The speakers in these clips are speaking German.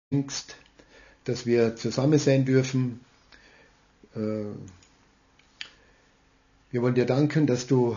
schenkst, dass wir zusammen sein dürfen. Wir wollen dir danken, dass du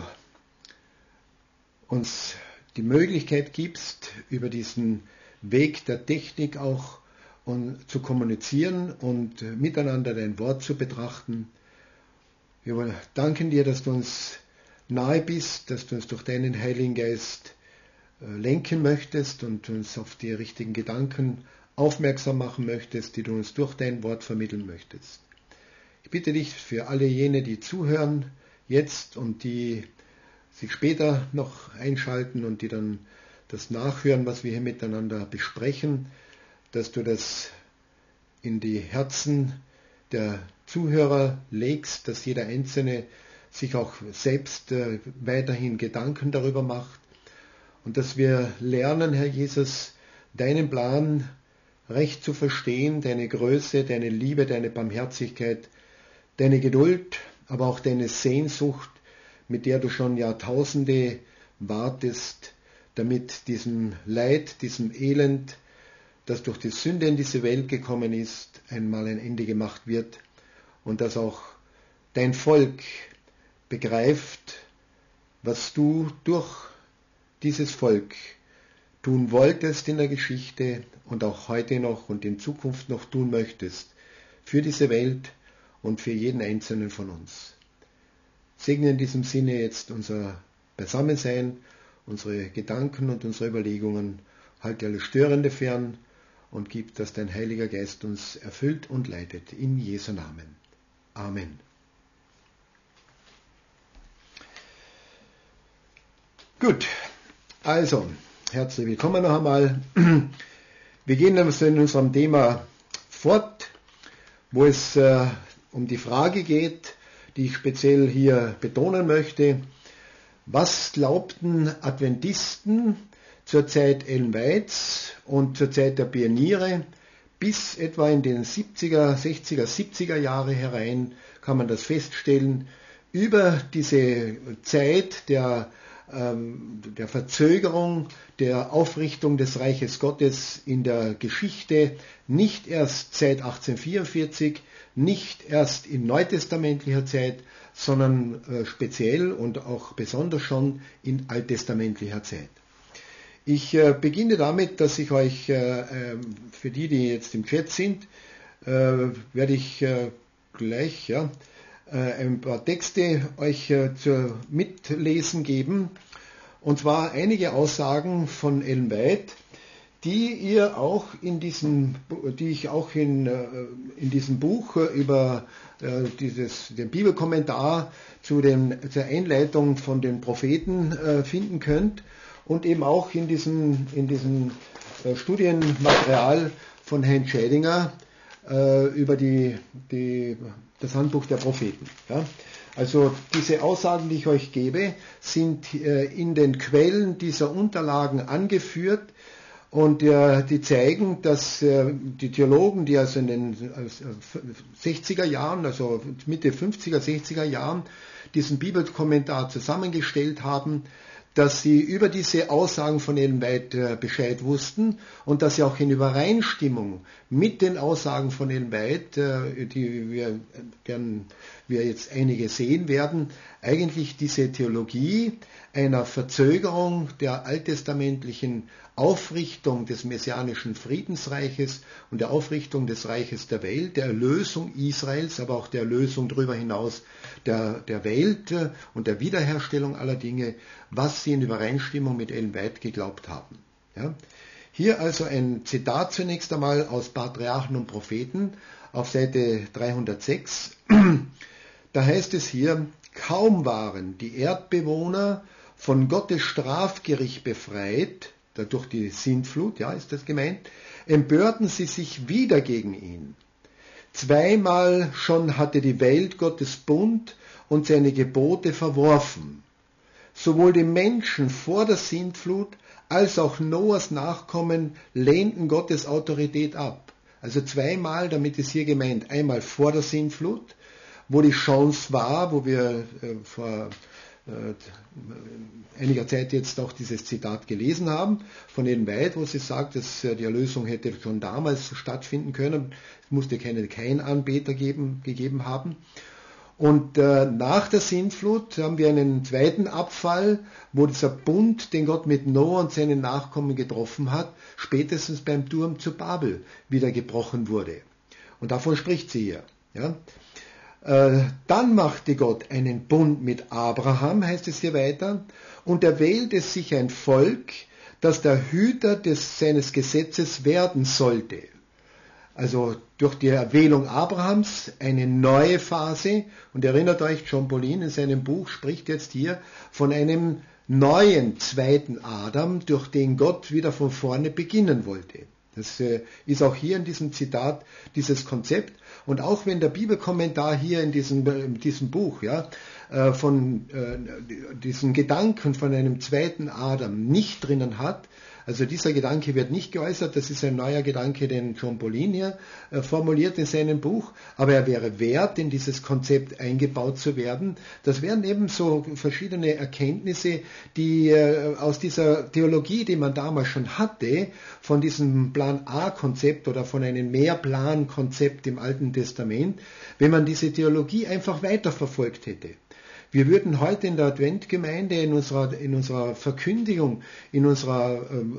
uns die Möglichkeit gibst, über diesen Weg der Technik auch zu kommunizieren und miteinander dein Wort zu betrachten. Wir danken dir, dass du uns nahe bist, dass du uns durch deinen Heiligen Geist lenken möchtest und uns auf die richtigen Gedanken aufmerksam machen möchtest, die du uns durch dein Wort vermitteln möchtest. Ich bitte dich für alle jene, die zuhören jetzt und die sich später noch einschalten und die dann das nachhören, was wir hier miteinander besprechen, dass du das in die Herzen der Zuhörer legst, dass jeder Einzelne sich auch selbst weiterhin Gedanken darüber macht und dass wir lernen, Herr Jesus, deinen Plan recht zu verstehen, deine Größe, deine Liebe, deine Barmherzigkeit, deine Geduld, aber auch deine Sehnsucht, mit der du schon Jahrtausende wartest, damit diesem Leid, diesem Elend, das durch die Sünde in diese Welt gekommen ist, einmal ein Ende gemacht wird und dass auch dein Volk begreift, was du durch dieses Volk tun wolltest in der Geschichte und auch heute noch und in Zukunft noch tun möchtest für diese Welt und für jeden Einzelnen von uns. Segne in diesem Sinne jetzt unser Beisammensein, unsere Gedanken und unsere Überlegungen, halte alles Störende fern und gib, dass dein Heiliger Geist uns erfüllt und leitet. In Jesu Namen. Amen. Gut, also, herzlich willkommen noch einmal. Wir gehen also in unserem Thema fort, wo es um die Frage geht, die ich speziell hier betonen möchte. Was glaubten Adventisten zur Zeit Ellen Whites und zur Zeit der Pioniere bis etwa in den 70er, 60er, 70er Jahre herein, kann man das feststellen, über diese Zeit der Verzögerung, der Aufrichtung des Reiches Gottes in der Geschichte, nicht erst seit 1844, nicht erst in neutestamentlicher Zeit, sondern speziell und auch besonders schon in alttestamentlicher Zeit. Ich beginne damit, dass ich euch, für die jetzt im Chat sind, werde ich gleich ein paar Texte euch zur Mitlesen geben, und zwar einige Aussagen von Ellen White, die ich auch in diesem Buch über den Bibelkommentar zur Einleitung von den Propheten finden könnt und eben auch in diesem Studienmaterial von Herrn Schädinger über das Handbuch der Propheten. Ja. Also diese Aussagen, die ich euch gebe, sind in den Quellen dieser Unterlagen angeführt und die zeigen, dass die Theologen, die also in den 60er Jahren, also Mitte 50er, 60er Jahren, diesen Bibelkommentar zusammengestellt haben, dass sie über diese Aussagen von Ellen White Bescheid wussten und dass sie auch in Übereinstimmung mit den Aussagen von Ellen White, die wir jetzt einige sehen werden, eigentlich diese Theologie einer Verzögerung der alttestamentlichen Aufrichtung des messianischen Friedensreiches und der Aufrichtung des Reiches der Welt, der Erlösung Israels, aber auch der Erlösung darüber hinaus der Welt und der Wiederherstellung aller Dinge, was sie in Übereinstimmung mit Ellen White geglaubt haben. Ja. Hier also ein Zitat zunächst einmal aus Patriarchen und Propheten auf Seite 306. Da heißt es hier: Kaum waren die Erdbewohner von Gottes Strafgericht befreit, durch die Sintflut, ja, ist das gemeint, empörten sie sich wieder gegen ihn. Zweimal schon hatte die Welt Gottes Bund und seine Gebote verworfen. Sowohl die Menschen vor der Sintflut als auch Noahs Nachkommen lehnten Gottes Autorität ab. Also zweimal, damit ist hier gemeint, einmal vor der Sintflut, wo die Chance war, wo wir vor einiger Zeit jetzt auch dieses Zitat gelesen haben von Ellen White, wo sie sagt, dass die Erlösung hätte schon damals stattfinden können. Es musste keinen Anbeter gegeben haben. Und nach der Sintflut haben wir einen zweiten Abfall, wo dieser Bund, den Gott mit Noah und seinen Nachkommen getroffen hat, spätestens beim Turm zu Babel wieder gebrochen wurde. Und davon spricht sie hier. Ja? Dann machte Gott einen Bund mit Abraham, heißt es hier weiter, und er wählte sich ein Volk, das der Hüter seines Gesetzes werden sollte. Also durch die Erwählung Abrahams eine neue Phase. Und erinnert euch, John Paulin in seinem Buch spricht jetzt hier von einem neuen zweiten Adam, durch den Gott wieder von vorne beginnen wollte. Das ist auch hier in diesem Zitat dieses Konzept. Und auch wenn der Bibelkommentar hier in diesem Buch von diesen Gedanken von einem zweiten Adam nicht drinnen hat, also dieser Gedanke wird nicht geäußert, das ist ein neuer Gedanke, den John Paulin hier formuliert in seinem Buch, aber er wäre wert, in dieses Konzept eingebaut zu werden. Das wären eben so verschiedene Erkenntnisse, die aus dieser Theologie, die man damals schon hatte, von diesem Plan A-Konzept oder von einem Mehrplan-Konzept im Alten Testament, wenn man diese Theologie einfach weiterverfolgt hätte. Wir würden heute in der Adventgemeinde, in unserer Verkündigung, in unserer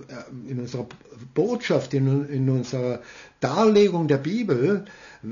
Botschaft, in unserer Darlegung der Bibel,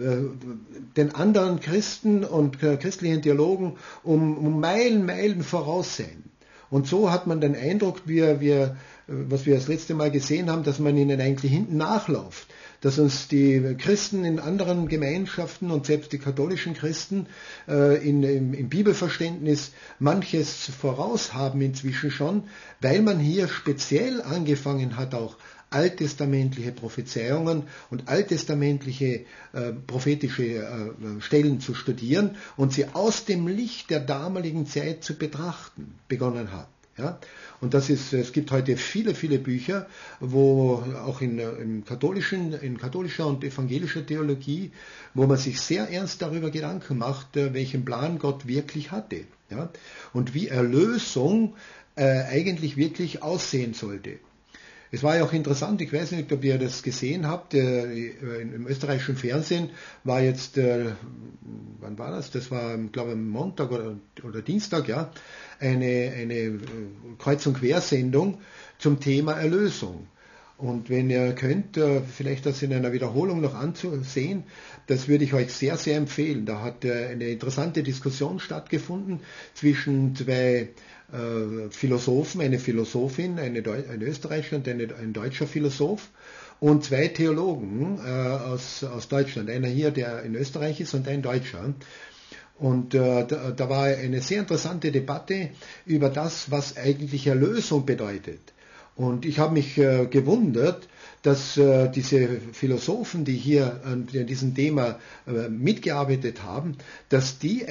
den anderen Christen und christlichen Theologen um Meilen voraus sein. Und so hat man den Eindruck, was wir das letzte Mal gesehen haben, dass man ihnen eigentlich hinten nachläuft. Dass uns die Christen in anderen Gemeinschaften und selbst die katholischen Christen im Bibelverständnis manches voraus haben inzwischen schon, weil man hier speziell angefangen hat, auch alttestamentliche Prophezeiungen und alttestamentliche prophetische Stellen zu studieren und sie aus dem Licht der damaligen Zeit zu betrachten begonnen hat. Ja? Und es gibt heute viele Bücher, wo auch in katholischer und evangelischer Theologie, wo man sich sehr ernst darüber Gedanken macht, welchen Plan Gott wirklich hatte. Ja? Und wie Erlösung eigentlich wirklich aussehen sollte. Es war ja auch interessant, ich weiß nicht, ob ihr das gesehen habt, im österreichischen Fernsehen war jetzt, wann war das? Das war, glaube ich, am Montag oder Dienstag, ja, eine Kreuz- und Quersendung zum Thema Erlösung. Und wenn ihr könnt, vielleicht das in einer Wiederholung noch anzusehen, das würde ich euch sehr, sehr empfehlen. Da hat eine interessante Diskussion stattgefunden zwischen zwei Philosophen, eine Philosophin, eine Österreicher und ein deutscher Philosoph und zwei Theologen aus Deutschland. Einer hier, der in Österreich ist, und ein Deutscher. Und da war eine sehr interessante Debatte über das, was eigentlich Erlösung bedeutet. Und ich habe mich gewundert, dass diese Philosophen, die hier an diesem Thema mitgearbeitet haben, dass die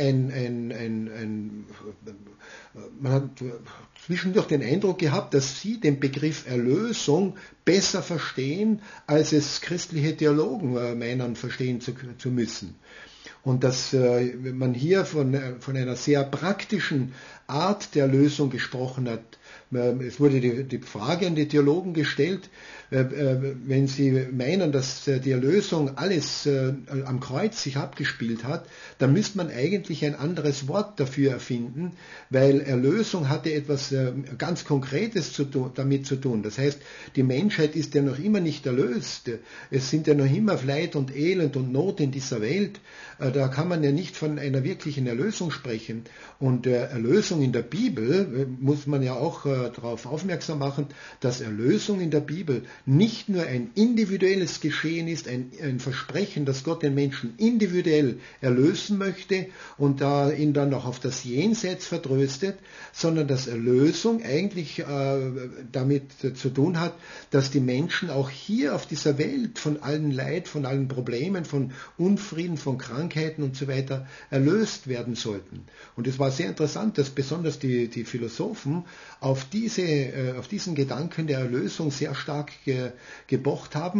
man hat zwischendurch den Eindruck gehabt, dass sie den Begriff Erlösung besser verstehen, als es christliche Theologen meinen, verstehen zu müssen. Und dass man hier von einer sehr praktischen Art der Erlösung gesprochen hat. Es wurde die Frage an die Theologen gestellt, wenn sie meinen, dass die Erlösung alles am Kreuz sich abgespielt hat, dann müsste man eigentlich ein anderes Wort dafür erfinden, weil Erlösung hatte etwas ganz Konkretes damit zu tun. Das heißt, die Menschheit ist ja noch immer nicht erlöst. Es sind ja noch immer Leid und Elend und Not in dieser Welt. Da kann man ja nicht von einer wirklichen Erlösung sprechen. Und Erlösung in der Bibel muss man ja auch darauf aufmerksam machen, dass Erlösung in der Bibel nicht nur ein individuelles Geschehen ist, ein Versprechen, dass Gott den Menschen individuell erlösen möchte und ihn dann noch auf das Jenseits vertröstet, sondern dass Erlösung eigentlich damit zu tun hat, dass die Menschen auch hier auf dieser Welt von allen Leid, von allen Problemen, von Unfrieden, von Krankheiten und so weiter erlöst werden sollten. Und es war sehr interessant, dass besonders die Philosophen auf diesen Gedanken der Erlösung sehr stark gepocht haben.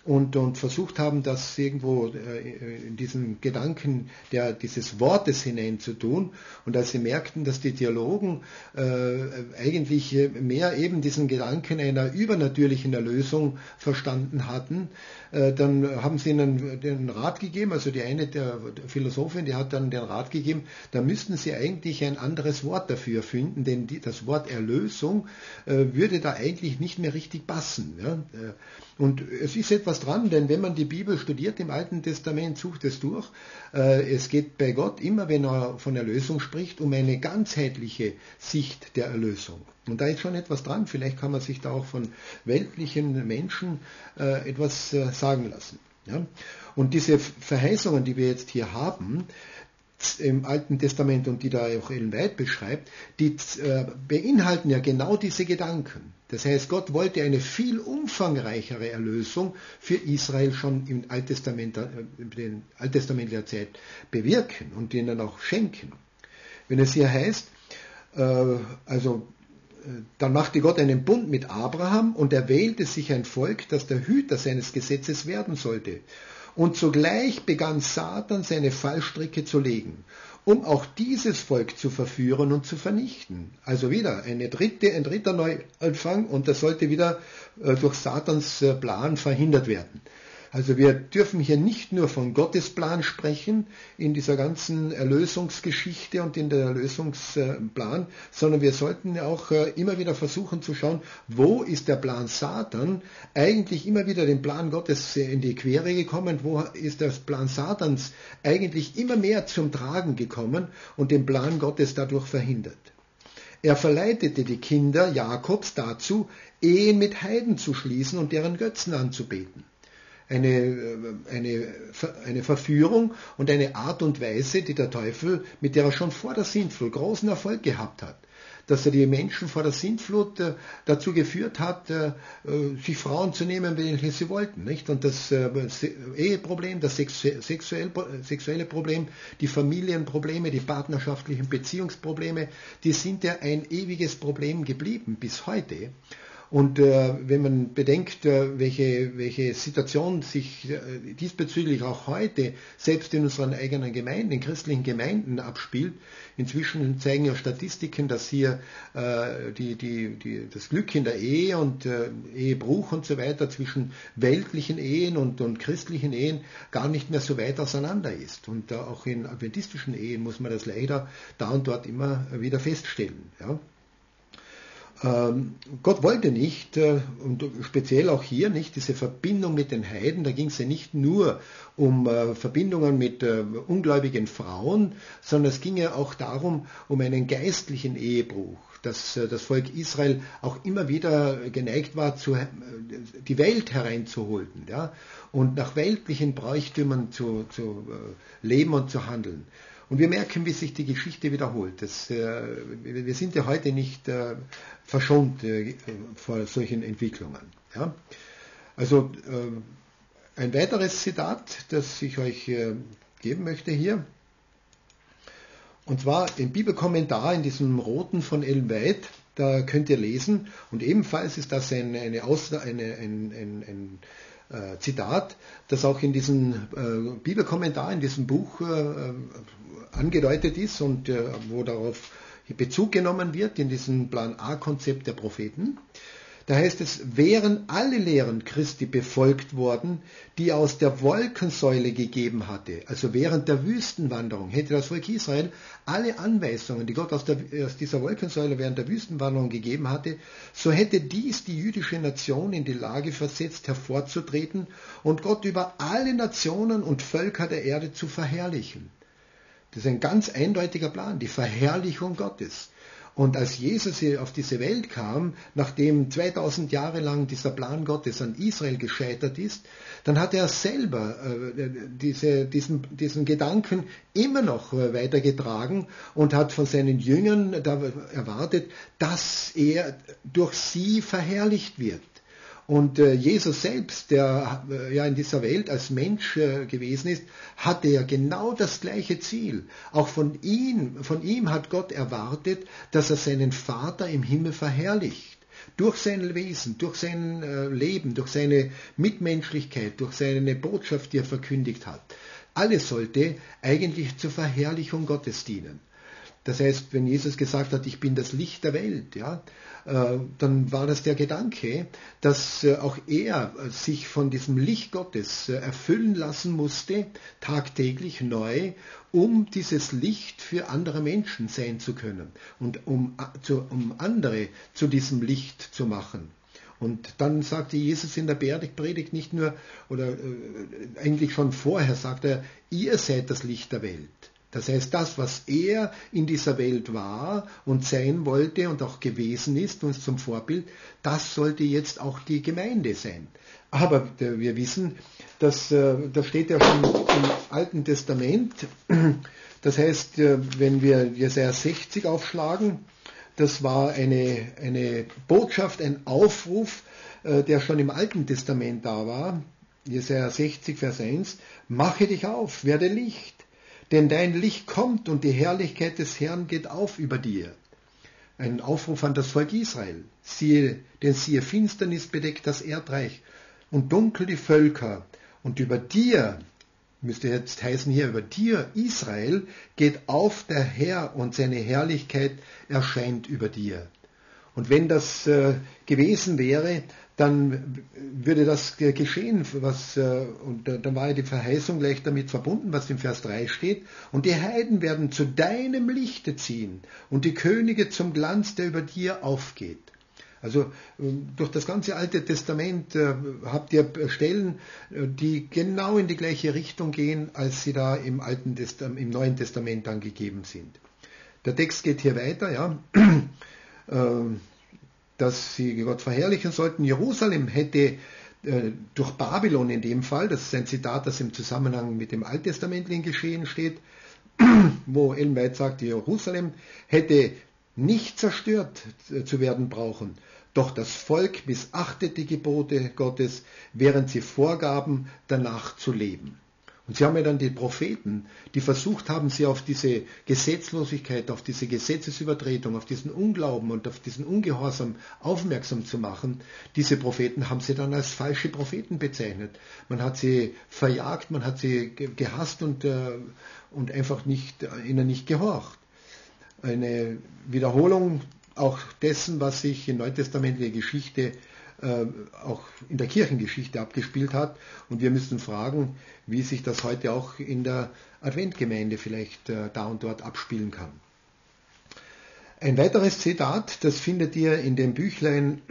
und versucht haben, das irgendwo in diesen Gedanken dieses Wortes hineinzutun. Und als sie merkten, dass die Theologen eigentlich mehr eben diesen Gedanken einer übernatürlichen Erlösung verstanden hatten, dann haben sie ihnen den Rat gegeben, also die eine der Philosophin, die hat dann den Rat gegeben, da müssten sie eigentlich ein anderes Wort dafür finden, denn das Wort Erlösung würde da eigentlich nicht mehr richtig passen. Ja? Und es ist etwas dran, denn wenn man die Bibel studiert im Alten Testament, sucht es durch, es geht bei Gott immer, wenn er von Erlösung spricht, um eine ganzheitliche Sicht der Erlösung. Und da ist schon etwas dran, vielleicht kann man sich da auch von weltlichen Menschen etwas sagen lassen. Ja? Und diese Verheißungen, die wir jetzt hier haben, im Alten Testament und die da auch Ellen White beschreibt, die beinhalten ja genau diese Gedanken. Das heißt, Gott wollte eine viel umfangreichere Erlösung für Israel schon in alttestamentlicher Zeit bewirken und ihnen auch schenken. Wenn es hier heißt, dann machte Gott einen Bund mit Abraham und er wählte sich ein Volk, das der Hüter seines Gesetzes werden sollte. Und zugleich begann Satan seine Fallstricke zu legen, um auch dieses Volk zu verführen und zu vernichten. Also wieder ein dritter Neuanfang und das sollte wieder durch Satans Plan verhindert werden. Also wir dürfen hier nicht nur von Gottes Plan sprechen in dieser ganzen Erlösungsgeschichte und in der Erlösungsplan, sondern wir sollten auch immer wieder versuchen zu schauen, wo ist der Plan Satan eigentlich immer wieder dem Plan Gottes in die Quere gekommen, wo ist der Plan Satans eigentlich immer mehr zum Tragen gekommen und den Plan Gottes dadurch verhindert. Er verleitete die Kinder Jakobs dazu, Ehen mit Heiden zu schließen und deren Götzen anzubeten. Eine Verführung und eine Art und Weise, die der Teufel, mit der er schon vor der Sintflut großen Erfolg gehabt hat, dass er die Menschen vor der Sintflut dazu geführt hat, sich Frauen zu nehmen, welche sie wollten, nicht? Und das Eheproblem, das sexuelle Problem, die Familienprobleme, die partnerschaftlichen Beziehungsprobleme, die sind ja ein ewiges Problem geblieben bis heute. Und wenn man bedenkt, welche Situation sich diesbezüglich auch heute selbst in unseren eigenen Gemeinden, in christlichen Gemeinden abspielt, inzwischen zeigen ja Statistiken, dass hier das Glück in der Ehe und Ehebruch und so weiter zwischen weltlichen Ehen und christlichen Ehen gar nicht mehr so weit auseinander ist. Und auch in adventistischen Ehen muss man das leider da und dort immer wieder feststellen. Ja. Gott wollte nicht, und speziell auch hier nicht, diese Verbindung mit den Heiden, da ging es ja nicht nur um Verbindungen mit ungläubigen Frauen, sondern es ging ja auch darum, um einen geistlichen Ehebruch, dass das Volk Israel auch immer wieder geneigt war, die Welt hereinzuholen, ja, und nach weltlichen Bräuchtümern zu leben und zu handeln. Und wir merken, wie sich die Geschichte wiederholt. Wir sind ja heute nicht verschont vor solchen Entwicklungen. Ja? Also ein weiteres Zitat, das ich euch geben möchte hier, und zwar im Bibelkommentar in diesem roten von Ellen White, da könnt ihr lesen, und ebenfalls ist das ein Zitat, das auch in diesem Bibelkommentar, in diesem Buch angedeutet ist und wo darauf Bezug genommen wird, in diesem Plan A-Konzept der Propheten. Da heißt es, wären alle Lehren Christi befolgt worden, die er aus der Wolkensäule gegeben hatte, also während der Wüstenwanderung, hätte das Volk Israel alle Anweisungen, die Gott aus dieser Wolkensäule während der Wüstenwanderung gegeben hatte, so hätte dies die jüdische Nation in die Lage versetzt, hervorzutreten und Gott über alle Nationen und Völker der Erde zu verherrlichen. Das ist ein ganz eindeutiger Plan, die Verherrlichung Gottes. Und als Jesus hier auf diese Welt kam, nachdem 2000 Jahre lang dieser Plan Gottes an Israel gescheitert ist, dann hat er selber diesen Gedanken immer noch weitergetragen und hat von seinen Jüngern erwartet, dass er durch sie verherrlicht wird. Und Jesus selbst, der ja in dieser Welt als Mensch gewesen ist, hatte ja genau das gleiche Ziel. Auch von ihm hat Gott erwartet, dass er seinen Vater im Himmel verherrlicht. durch sein Wesen, durch sein Leben, durch seine Mitmenschlichkeit, durch seine Botschaft, die er verkündigt hat. Alles sollte eigentlich zur Verherrlichung Gottes dienen. Das heißt, wenn Jesus gesagt hat, ich bin das Licht der Welt, ja, dann war das der Gedanke, dass auch er sich von diesem Licht Gottes erfüllen lassen musste, tagtäglich neu, um dieses Licht für andere Menschen sein zu können und um andere zu diesem Licht zu machen. Und dann sagte Jesus in der Bergpredigt nicht nur, oder eigentlich schon vorher sagt er, ihr seid das Licht der Welt. Das heißt, das, was er in dieser Welt war und sein wollte und auch gewesen ist, uns zum Vorbild, das sollte jetzt auch die Gemeinde sein. Aber wir wissen, dass das steht ja schon im Alten Testament. Das heißt, wenn wir Jesaja 60 aufschlagen, das war eine Botschaft, ein Aufruf, der schon im Alten Testament da war. Jesaja 60, Vers 1, mache dich auf, werde Licht. Denn dein Licht kommt und die Herrlichkeit des Herrn geht auf über dir. Ein Aufruf an das Volk Israel. Denn siehe, Finsternis bedeckt das Erdreich und dunkel die Völker. Und über dir, müsste jetzt heißen hier, über dir, Israel, geht auf der Herr und seine Herrlichkeit erscheint über dir. Und wenn das gewesen wäre, dann würde das geschehen, und dann war ja die Verheißung gleich damit verbunden, was im Vers 3 steht. Und die Heiden werden zu deinem Lichte ziehen und die Könige zum Glanz, der über dir aufgeht. Also durch das ganze Alte Testament habt ihr Stellen, die genau in die gleiche Richtung gehen, als sie da im Neuen Testament angegeben sind. Der Text geht hier weiter, ja. Dass sie Gott verherrlichen sollten. Jerusalem hätte durch Babylon in dem Fall, das ist ein Zitat, das im Zusammenhang mit dem alttestamentlichen Geschehen steht, wo Ellen White sagt, Jerusalem hätte nicht zerstört zu werden brauchen, doch das Volk missachtet die Gebote Gottes, während sie vorgaben, danach zu leben. Und sie haben ja dann die Propheten, die versucht haben, sie auf diese Gesetzlosigkeit, auf diese Gesetzesübertretung, auf diesen Unglauben und auf diesen Ungehorsam aufmerksam zu machen. Diese Propheten haben sie dann als falsche Propheten bezeichnet. Man hat sie verjagt, man hat sie gehasst und einfach ihnen nicht gehorcht. Eine Wiederholung auch dessen, was sich in neutestamentlicher Geschichte auch in der Kirchengeschichte abgespielt hat. Und wir müssen fragen, wie sich das heute auch in der Adventgemeinde vielleicht da und dort abspielen kann. Ein weiteres Zitat, das findet ihr in dem Büchlein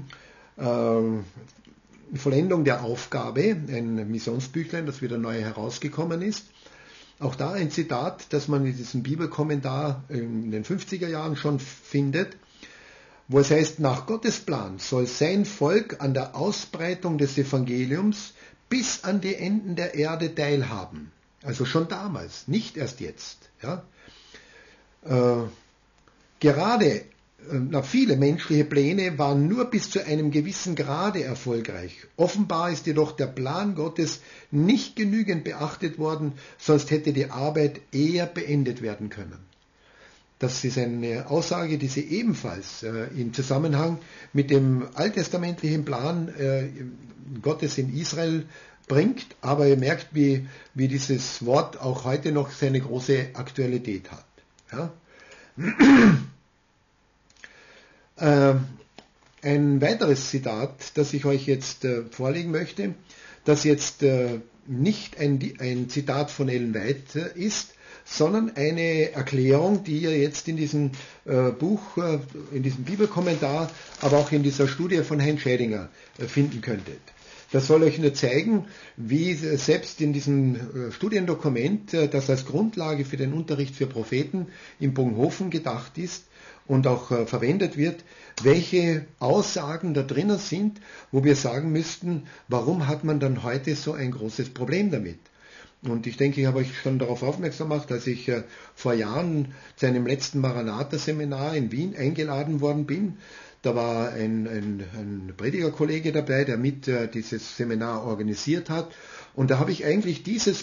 Vollendung der Aufgabe, ein Missionsbüchlein, das wieder neu herausgekommen ist. Auch da ein Zitat, das man in diesem Bibelkommentar in den 50er Jahren schon findet, wo es heißt, nach Gottes Plan soll sein Volk an der Ausbreitung des Evangeliums bis an die Enden der Erde teilhaben. Also schon damals, nicht erst jetzt. Ja. Viele menschliche Pläne waren nur bis zu einem gewissen Grade erfolgreich. Offenbar ist jedoch der Plan Gottes nicht genügend beachtet worden, sonst hätte die Arbeit eher beendet werden können. Das ist eine Aussage, die sie ebenfalls im Zusammenhang mit dem alttestamentlichen Plan Gottes in Israel bringt. Aber ihr merkt, wie dieses Wort auch heute noch seine große Aktualität hat. Ja? Ein weiteres Zitat, das ich euch jetzt vorlegen möchte, das jetzt nicht ein Zitat von Ellen White ist, sondern eine Erklärung, die ihr jetzt in diesem Buch, in diesem Bibelkommentar, aber auch in dieser Studie von Heinz Schädinger finden könntet. Das soll euch nur zeigen, wie selbst in diesem Studiendokument, das als Grundlage für den Unterricht für Propheten in Bunghofen gedacht ist und auch verwendet wird, welche Aussagen da drinnen sind, wo wir sagen müssten, warum hat man dann heute so ein großes Problem damit? Und ich denke, ich habe euch schon darauf aufmerksam gemacht, als ich vor Jahren zu einem letzten Maranatha-Seminar in Wien eingeladen worden bin. Da war ein Predigerkollege dabei, der mit dieses Seminar organisiert hat. Und da habe ich eigentlich dieses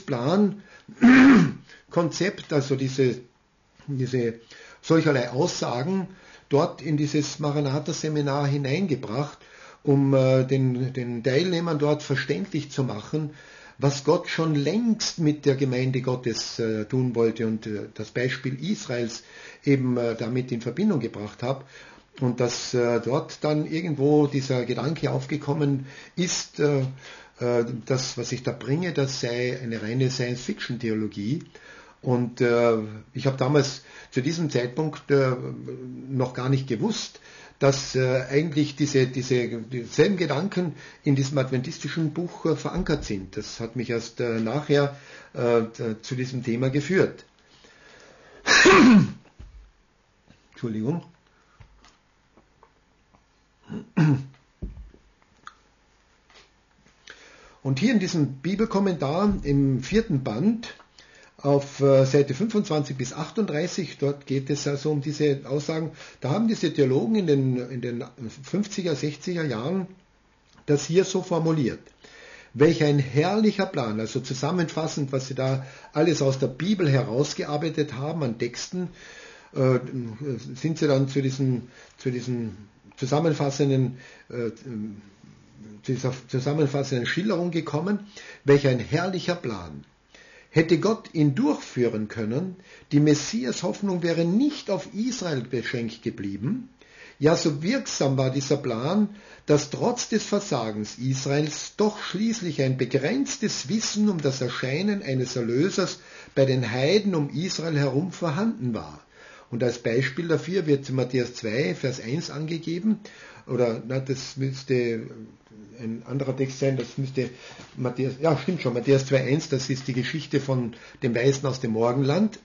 Plankonzept, also diese solcherlei Aussagen dort in dieses Maranatha-Seminar hineingebracht, um den Teilnehmern dort verständlich zu machen, was Gott schon längst mit der Gemeinde Gottes tun wollte und das Beispiel Israels eben damit in Verbindung gebracht habe. Und dass dort dann irgendwo dieser Gedanke aufgekommen ist, das, was ich da bringe, das sei eine reine Science-Fiction-Theologie. Und ich habe damals zu diesem Zeitpunkt noch gar nicht gewusst, dass eigentlich dieselben Gedanken in diesem adventistischen Buch verankert sind. Das hat mich erst nachher zu diesem Thema geführt. Entschuldigung. Und hier in diesem Bibelkommentar im 4. Band auf Seite 25 bis 38, dort geht es also um diese Aussagen, da haben diese Theologen in den 50er, 60er Jahren das hier so formuliert. Welch ein herrlicher Plan, also zusammenfassend, was sie da alles aus der Bibel herausgearbeitet haben an Texten, sind sie dann zu diesen zusammenfassenden Schilderung gekommen. Welch ein herrlicher Plan. Hätte Gott ihn durchführen können, die Messias-Hoffnung wäre nicht auf Israel beschränkt geblieben. Ja, so wirksam war dieser Plan, dass trotz des Versagens Israels doch schließlich ein begrenztes Wissen um das Erscheinen eines Erlösers bei den Heiden um Israel herum vorhanden war. Und als Beispiel dafür wird Matthäus 2, Vers 1 angegeben, das müsste ein anderer Text sein, das müsste Matthäus 2,1, das ist die Geschichte von dem Weisen aus dem Morgenland,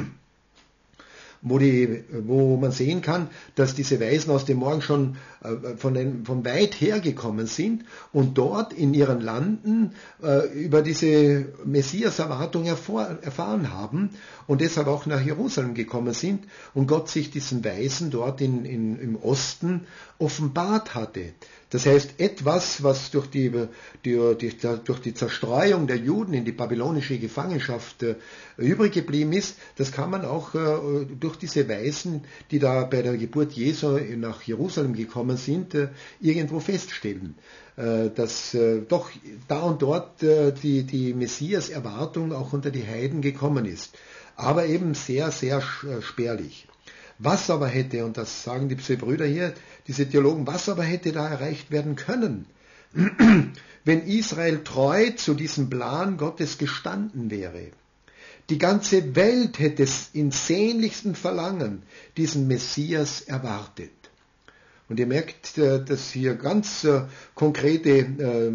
wo man sehen kann, dass diese Weisen aus dem Morgen schon von weit her gekommen sind und dort in ihren Landen über diese Messias-Erwartung erfahren haben und deshalb auch nach Jerusalem gekommen sind und Gott sich diesen Weisen dort im Osten offenbart hatte. Das heißt, etwas, was durch die Zerstreuung der Juden in die babylonische Gefangenschaft übrig geblieben ist, das kann man auch durch diese Weisen, die da bei der Geburt Jesu nach Jerusalem gekommen sind, irgendwo feststellen. Dass doch da und dort die Messias-Erwartung auch unter die Heiden gekommen ist. Aber eben sehr, sehr spärlich. Was aber hätte, und das sagen die Brüder hier, diese Theologen, was aber hätte da erreicht werden können, wenn Israel treu zu diesem Plan Gottes gestanden wäre? Die ganze Welt hätte es in sehnlichstem Verlangen diesen Messias erwartet. Und ihr merkt, dass hier ganz konkrete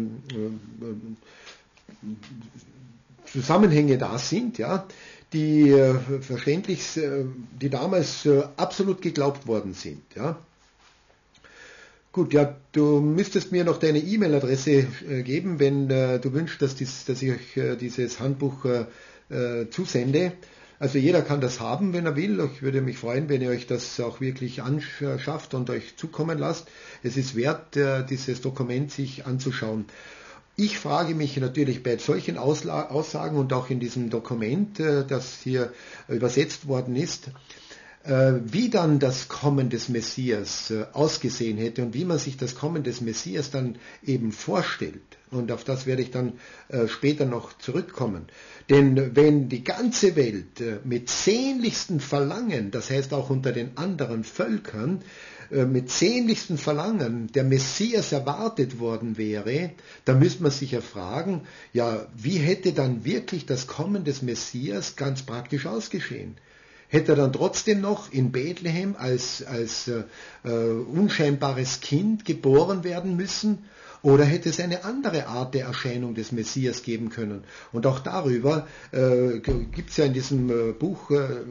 Zusammenhänge da sind, ja, die verständlich, die damals absolut geglaubt worden sind. Ja. Gut, ja, du müsstest mir noch deine E-Mail-Adresse geben, wenn du wünschst, dass ich euch dieses Handbuch zusende. Also jeder kann das haben, wenn er will. Ich würde mich freuen, wenn ihr euch das auch wirklich anschafft und euch zukommen lasst. Es ist wert, dieses Dokument sich anzuschauen. Ich frage mich natürlich bei solchen Aussagen und auch in diesem Dokument, das hier übersetzt worden ist, wie dann das Kommen des Messias ausgesehen hätte und wie man sich das Kommen des Messias dann eben vorstellt. Und auf das werde ich dann später noch zurückkommen. Denn wenn die ganze Welt mit sehnlichstem Verlangen, das heißt auch unter den anderen Völkern, mit sehnlichstem Verlangen der Messias erwartet worden wäre, dann müsste man sich ja fragen, ja, wie hätte dann wirklich das Kommen des Messias ganz praktisch ausgeschehen? Hätte er dann trotzdem noch in Bethlehem als unscheinbares Kind geboren werden müssen? Oder hätte es eine andere Art der Erscheinung des Messias geben können? Und auch darüber gibt es ja in diesem Buch,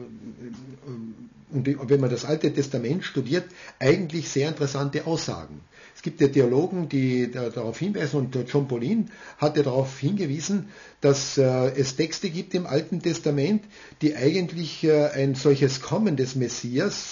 und wenn man das Alte Testament studiert, eigentlich sehr interessante Aussagen. Es gibt ja Theologen, die darauf hinweisen, und John Paulin hat ja darauf hingewiesen, dass es Texte gibt im Alten Testament, die eigentlich ein solches Kommen des Messias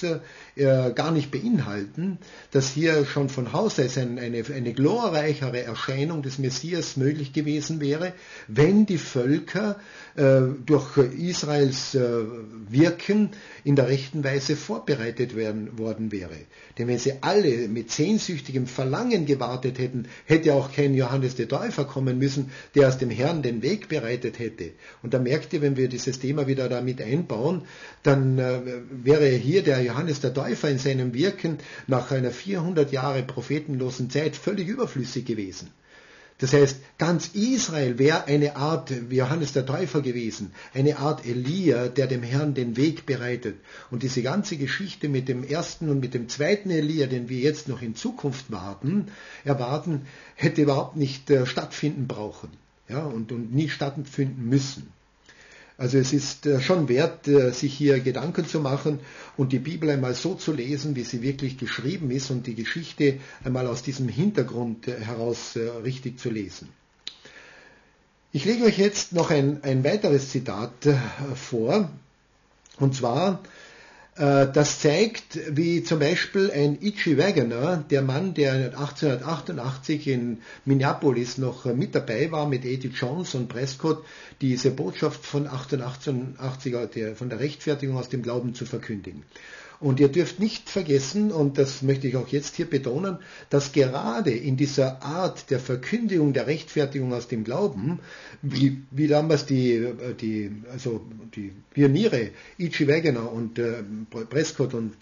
gar nicht beinhalten, dass hier schon von Haus aus eine glorreichere Erscheinung des Messias möglich gewesen wäre, wenn die Völker durch Israels Wirken in der rechten Weise vorbereitet worden wäre. Denn wenn sie alle mit sehnsüchtigem Verlangen gewartet hätten, hätte auch kein Johannes der Täufer kommen müssen, der aus dem Herrn den Weg bereitet hätte. Und da merkt ihr, wenn wir dieses Thema wieder damit einbauen, dann wäre hier der Johannes der Täufer in seinem Wirken nach einer 400 Jahre prophetenlosen Zeit völlig überflüssig gewesen. Das heißt, ganz Israel wäre eine Art Johannes der Täufer gewesen, eine Art Elia, der dem Herrn den Weg bereitet. Und diese ganze Geschichte mit dem ersten und mit dem zweiten Elia, den wir jetzt noch in Zukunft erwarten, hätte überhaupt nicht stattfinden brauchen, ja, und nie stattfinden müssen. Also es ist schon wert, sich hier Gedanken zu machen und die Bibel einmal so zu lesen, wie sie wirklich geschrieben ist und die Geschichte einmal aus diesem Hintergrund heraus richtig zu lesen. Ich lege euch jetzt noch ein weiteres Zitat vor, und zwar, das zeigt, wie zum Beispiel ein I.G. Wagoner, der Mann, der 1888 in Minneapolis noch mit dabei war, mit A.T. Jones und Prescott, diese Botschaft von 1888, von der Rechtfertigung aus dem Glauben zu verkündigen. Und ihr dürft nicht vergessen, und das möchte ich auch jetzt hier betonen, dass gerade in dieser Art der Verkündigung der Rechtfertigung aus dem Glauben, wie damals die Pioniere E.G. Wagoner und Prescott und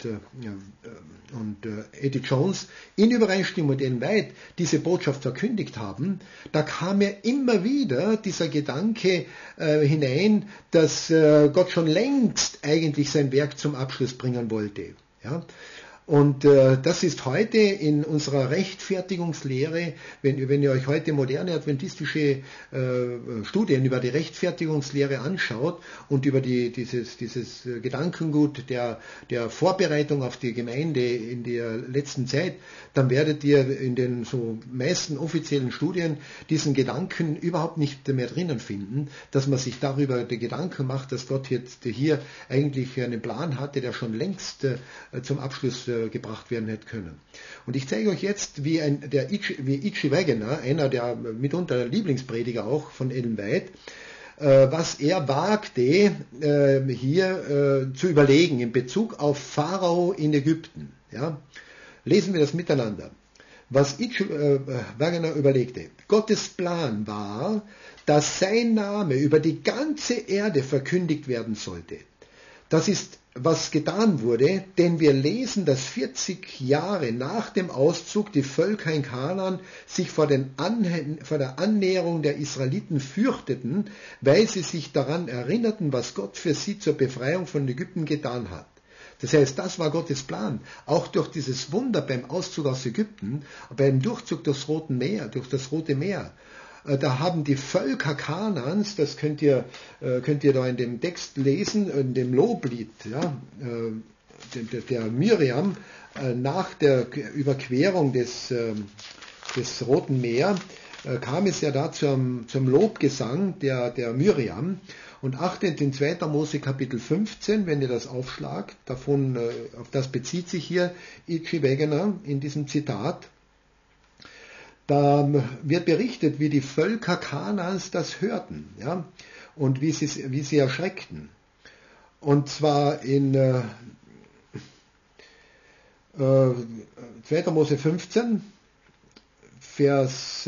A.T. Jones in Übereinstimmung mit Ellen White diese Botschaft verkündigt haben, da kam ja immer wieder dieser Gedanke hinein, dass Gott schon längst eigentlich sein Werk zum Abschluss bringen wollte. Ja? Und das ist heute in unserer Rechtfertigungslehre, wenn ihr euch heute moderne adventistische Studien über die Rechtfertigungslehre anschaut und über dieses Gedankengut der Vorbereitung auf die Gemeinde in der letzten Zeit, dann werdet ihr in den so meisten offiziellen Studien diesen Gedanken überhaupt nicht mehr drinnen finden, dass man sich darüber die Gedanken macht, dass Gott jetzt hier eigentlich einen Plan hatte, der schon längst zum Abschluss gebracht werden hätte können. Und ich zeige euch jetzt, wie I.G. Wagoner, einer der mitunter Lieblingsprediger auch von Ellen White, was er wagte, hier zu überlegen in Bezug auf Pharao in Ägypten. Ja? Lesen wir das miteinander. Was I.G. Wagoner überlegte. Gottes Plan war, dass sein Name über die ganze Erde verkündigt werden sollte. Das ist, was getan wurde, denn wir lesen, dass 40 Jahre nach dem Auszug die Völker in Kanaan sich vor der Annäherung der Israeliten fürchteten, weil sie sich daran erinnerten, was Gott für sie zur Befreiung von Ägypten getan hat. Das heißt, das war Gottes Plan. Auch durch dieses Wunder beim Auszug aus Ägypten, beim Durchzug durch das Rote Meer, da haben die Völker Kanaans, das könnt ihr da in dem Text lesen, in dem Loblied, ja, der Miriam, nach der Überquerung des Roten Meer, kam es ja da zum Lobgesang der Miriam. Und achtet in 2. Mose Kapitel 15, wenn ihr das aufschlagt, auf das bezieht sich hier I.G. Wagoner in diesem Zitat. Da wird berichtet, wie die Völker Kanaans das hörten, ja, und wie sie erschreckten. Und zwar in 2. Mose 15, Vers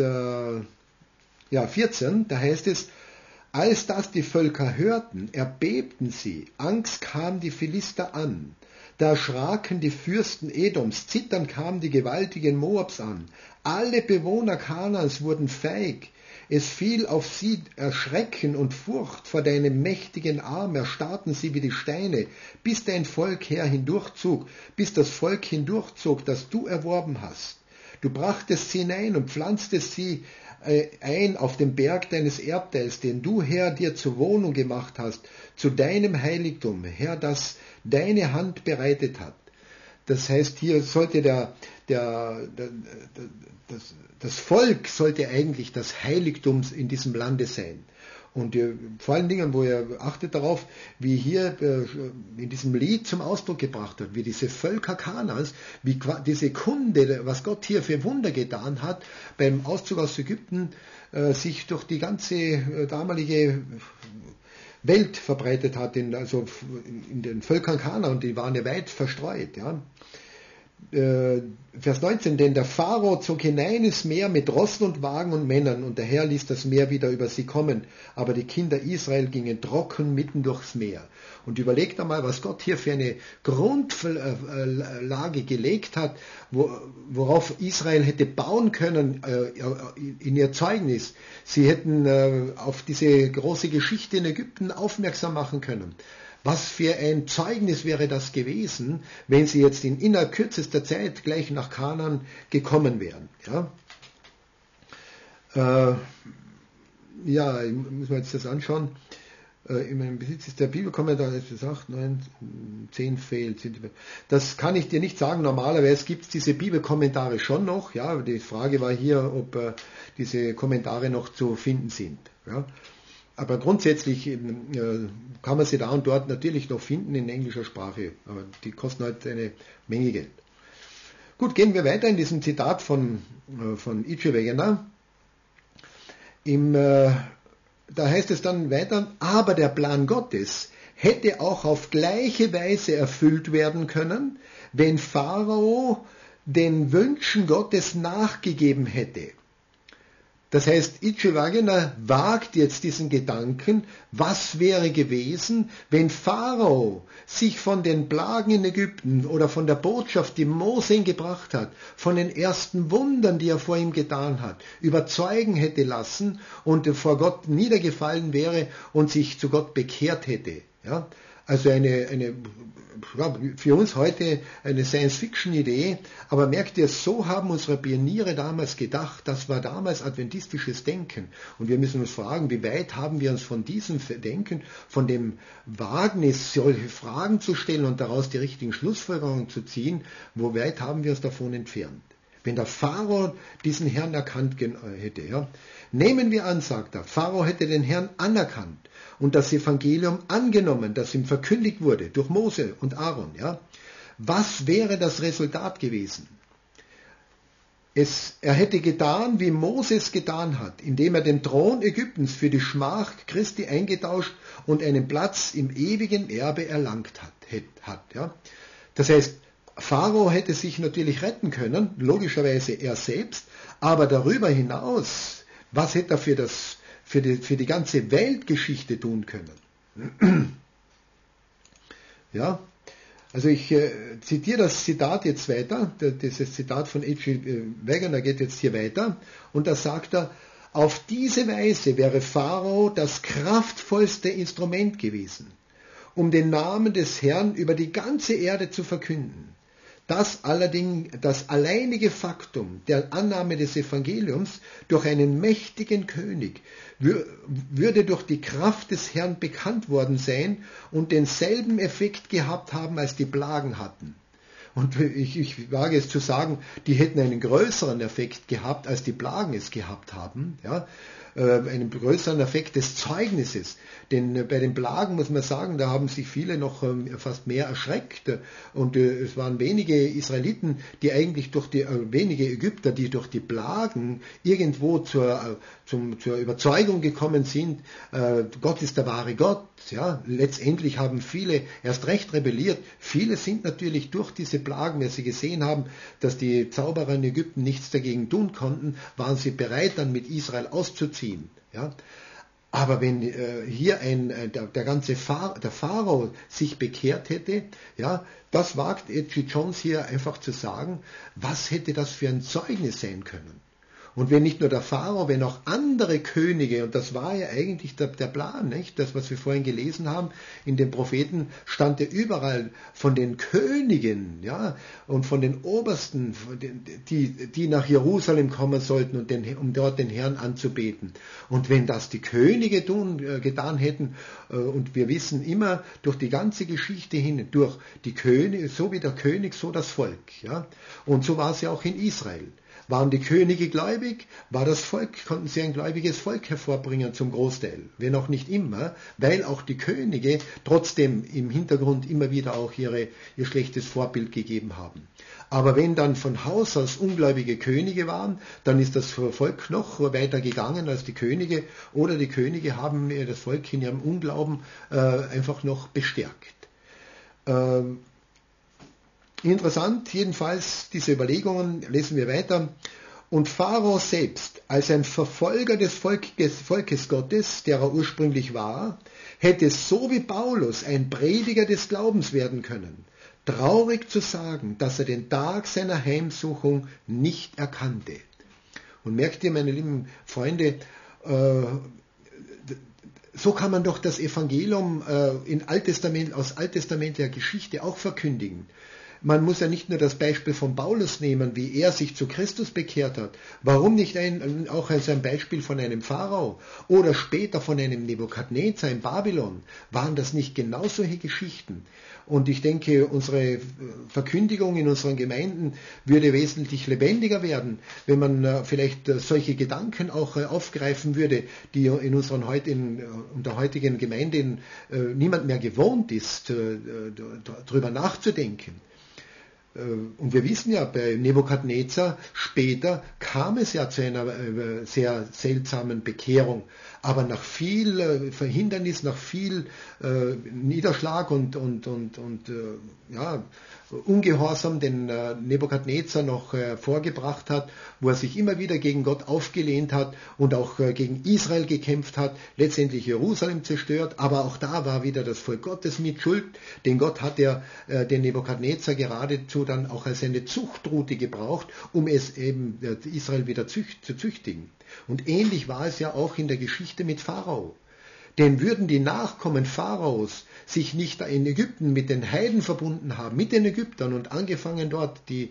14, da heißt es, als das die Völker hörten, erbebten sie, Angst kam die Philister an. Da erschraken die Fürsten Edoms, zitternd kamen die Gewaltigen Moabs an. Alle Bewohner Kanaans wurden feig. Es fiel auf sie Erschrecken und Furcht vor deinem mächtigen Arm, erstarrten sie wie die Steine, bis dein Volk hindurchzog, das du erworben hast. Du brachtest sie hinein und pflanztest sie ein auf dem Berg deines Erbteils, den du, Herr, dir zur Wohnung gemacht hast, zu deinem Heiligtum, Herr, das deine Hand bereitet hat. Das heißt, hier sollte das Volk sollte eigentlich das Heiligtum in diesem Lande sein. Und vor allen Dingen, wo ihr achtet darauf, wie hier in diesem Lied zum Ausdruck gebracht wird, wie diese Völker Kanaans, wie diese Kunde, was Gott hier für Wunder getan hat, beim Auszug aus Ägypten, sich durch die ganze damalige Welt verbreitet hat, also in den Völkern Kanaan, und die waren ja weit verstreut. Ja. Vers 19, denn der Pharao zog hinein ins Meer mit Rossen und Wagen und Männern, und der Herr ließ das Meer wieder über sie kommen, aber die Kinder Israel gingen trocken mitten durchs Meer. Und überlegt einmal, was Gott hier für eine Grundlage gelegt hat, worauf Israel hätte bauen können in ihr Zeugnis. Sie hätten auf diese große Geschichte in Ägypten aufmerksam machen können. Was für ein Zeugnis wäre das gewesen, wenn sie jetzt in innerkürzester Zeit gleich nach Kanaan gekommen wären. Ja, muss man jetzt das anschauen. In meinem Besitz ist der Bibelkommentar, das sagt, 9, 10 fehlt. Das kann ich dir nicht sagen. Normalerweise gibt es diese Bibelkommentare schon noch. Ja, die Frage war hier, ob diese Kommentare noch zu finden sind. Ja. Aber grundsätzlich kann man sie da und dort natürlich noch finden in englischer Sprache. Aber die kosten halt eine Menge Geld. Gut, gehen wir weiter in diesem Zitat von I.G. Wegener. Da heißt es dann weiter, aber der Plan Gottes hätte auch auf gleiche Weise erfüllt werden können, wenn Pharao den Wünschen Gottes nachgegeben hätte. Das heißt, I.G. Wegener wagt jetzt diesen Gedanken, was wäre gewesen, wenn Pharao sich von den Plagen in Ägypten oder von der Botschaft, die Mose ihm gebracht hat, von den ersten Wundern, die er vor ihm getan hat, überzeugen hätte lassen und vor Gott niedergefallen wäre und sich zu Gott bekehrt hätte. Ja? Also für uns heute eine Science-Fiction-Idee, aber merkt ihr, so haben unsere Pioniere damals gedacht, das war damals adventistisches Denken. Und wir müssen uns fragen, wie weit haben wir uns von diesem Denken, von dem Wagnis, solche Fragen zu stellen und daraus die richtigen Schlussfolgerungen zu ziehen, wo weit haben wir uns davon entfernt? Wenn der Pharao diesen Herrn erkannt hätte. Ja. Nehmen wir an, sagt er, Pharao hätte den Herrn anerkannt und das Evangelium angenommen, das ihm verkündigt wurde durch Mose und Aaron. Ja. Was wäre das Resultat gewesen? Er hätte getan, wie Mose es getan hat, indem er den Thron Ägyptens für die Schmach Christi eingetauscht und einen Platz im ewigen Erbe erlangt hat. Ja. Das heißt, Pharao hätte sich natürlich retten können, logischerweise er selbst, aber darüber hinaus, was hätte er für die ganze Weltgeschichte tun können? Ja, also ich zitiere das Zitat jetzt weiter, dieses Zitat von I.G. Wegener geht jetzt hier weiter, und da sagt er, auf diese Weise wäre Pharao das kraftvollste Instrument gewesen, um den Namen des Herrn über die ganze Erde zu verkünden. Das allerdings, das alleinige Faktum der Annahme des Evangeliums durch einen mächtigen König würde durch die Kraft des Herrn bekannt worden sein und denselben Effekt gehabt haben, als die Plagen hatten. Und ich wage es zu sagen, die hätten einen größeren Effekt gehabt, als die Plagen es gehabt haben. Ja? Einen größeren Effekt des Zeugnisses. Denn bei den Plagen muss man sagen, da haben sich viele noch fast mehr erschreckt. Und es waren wenige Israeliten, die eigentlich wenige Ägypter, die durch die Plagen irgendwo zur Überzeugung gekommen sind, Gott ist der wahre Gott. Ja? Letztendlich haben viele erst recht rebelliert. Viele sind natürlich durch diese Plagen, wenn sie gesehen haben, dass die Zauberer in Ägypten nichts dagegen tun konnten, waren sie bereit, dann mit Israel auszuziehen. Ja? Aber wenn hier der Pharao sich bekehrt hätte, ja, das wagt E.G. Jones hier einfach zu sagen, was hätte das für ein Zeugnis sein können? Und wenn nicht nur der Pharao, wenn auch andere Könige, und das war ja eigentlich der Plan, nicht? Das, was wir vorhin gelesen haben, in den Propheten stand ja überall von den Königen, ja, und von den Obersten, die nach Jerusalem kommen sollten, um dort den Herrn anzubeten. Und wenn das die Könige getan hätten, und wir wissen immer durch die ganze Geschichte hin, durch die Könige, so wie der König, so das Volk, ja. Und so war es ja auch in Israel. Waren die Könige gläubig, war das Volk, konnten sie ein gläubiges Volk hervorbringen zum Großteil, wenn auch nicht immer, weil auch die Könige trotzdem im Hintergrund immer wieder auch ihr schlechtes Vorbild gegeben haben. Aber wenn dann von Haus aus ungläubige Könige waren, dann ist das Volk noch weiter gegangen als die Könige, oder die Könige haben das Volk in ihrem Unglauben einfach noch bestärkt. Interessant, jedenfalls diese Überlegungen, lesen wir weiter. Und Pharao selbst, als ein Verfolger des Volkes Gottes, der er ursprünglich war, hätte so wie Paulus ein Prediger des Glaubens werden können. Traurig zu sagen, dass er den Tag seiner Heimsuchung nicht erkannte. Und merkt ihr, meine lieben Freunde, so kann man doch das Evangelium aus alttestamentlicher Geschichte auch verkündigen. Man muss ja nicht nur das Beispiel von Paulus nehmen, wie er sich zu Christus bekehrt hat. Warum nicht auch als ein Beispiel von einem Pharao oder später von einem Nebukadnezar in Babylon? Waren das nicht genau solche Geschichten? Und ich denke, unsere Verkündigung in unseren Gemeinden würde wesentlich lebendiger werden, wenn man vielleicht solche Gedanken auch aufgreifen würde, die in der heutigen Gemeinde niemand mehr gewohnt ist, darüber nachzudenken. Und wir wissen ja, bei Nebukadnezar später kam es ja zu einer sehr seltsamen Bekehrung. Aber nach viel Verhindernis, nach viel Niederschlag und Ungehorsam, den Nebukadnezar noch vorgebracht hat, wo er sich immer wieder gegen Gott aufgelehnt hat und auch gegen Israel gekämpft hat, letztendlich Jerusalem zerstört, aber auch da war wieder das Volk Gottes mit Schuld, denn Gott hat ja den Nebukadnezar geradezu dann auch als eine Zuchtrute gebraucht, um es eben Israel wieder zu züchtigen. Und ähnlich war es ja auch in der Geschichte mit Pharao. Denn würden die Nachkommen Pharaos sich nicht in Ägypten mit den Heiden verbunden haben, mit den Ägyptern und angefangen dort die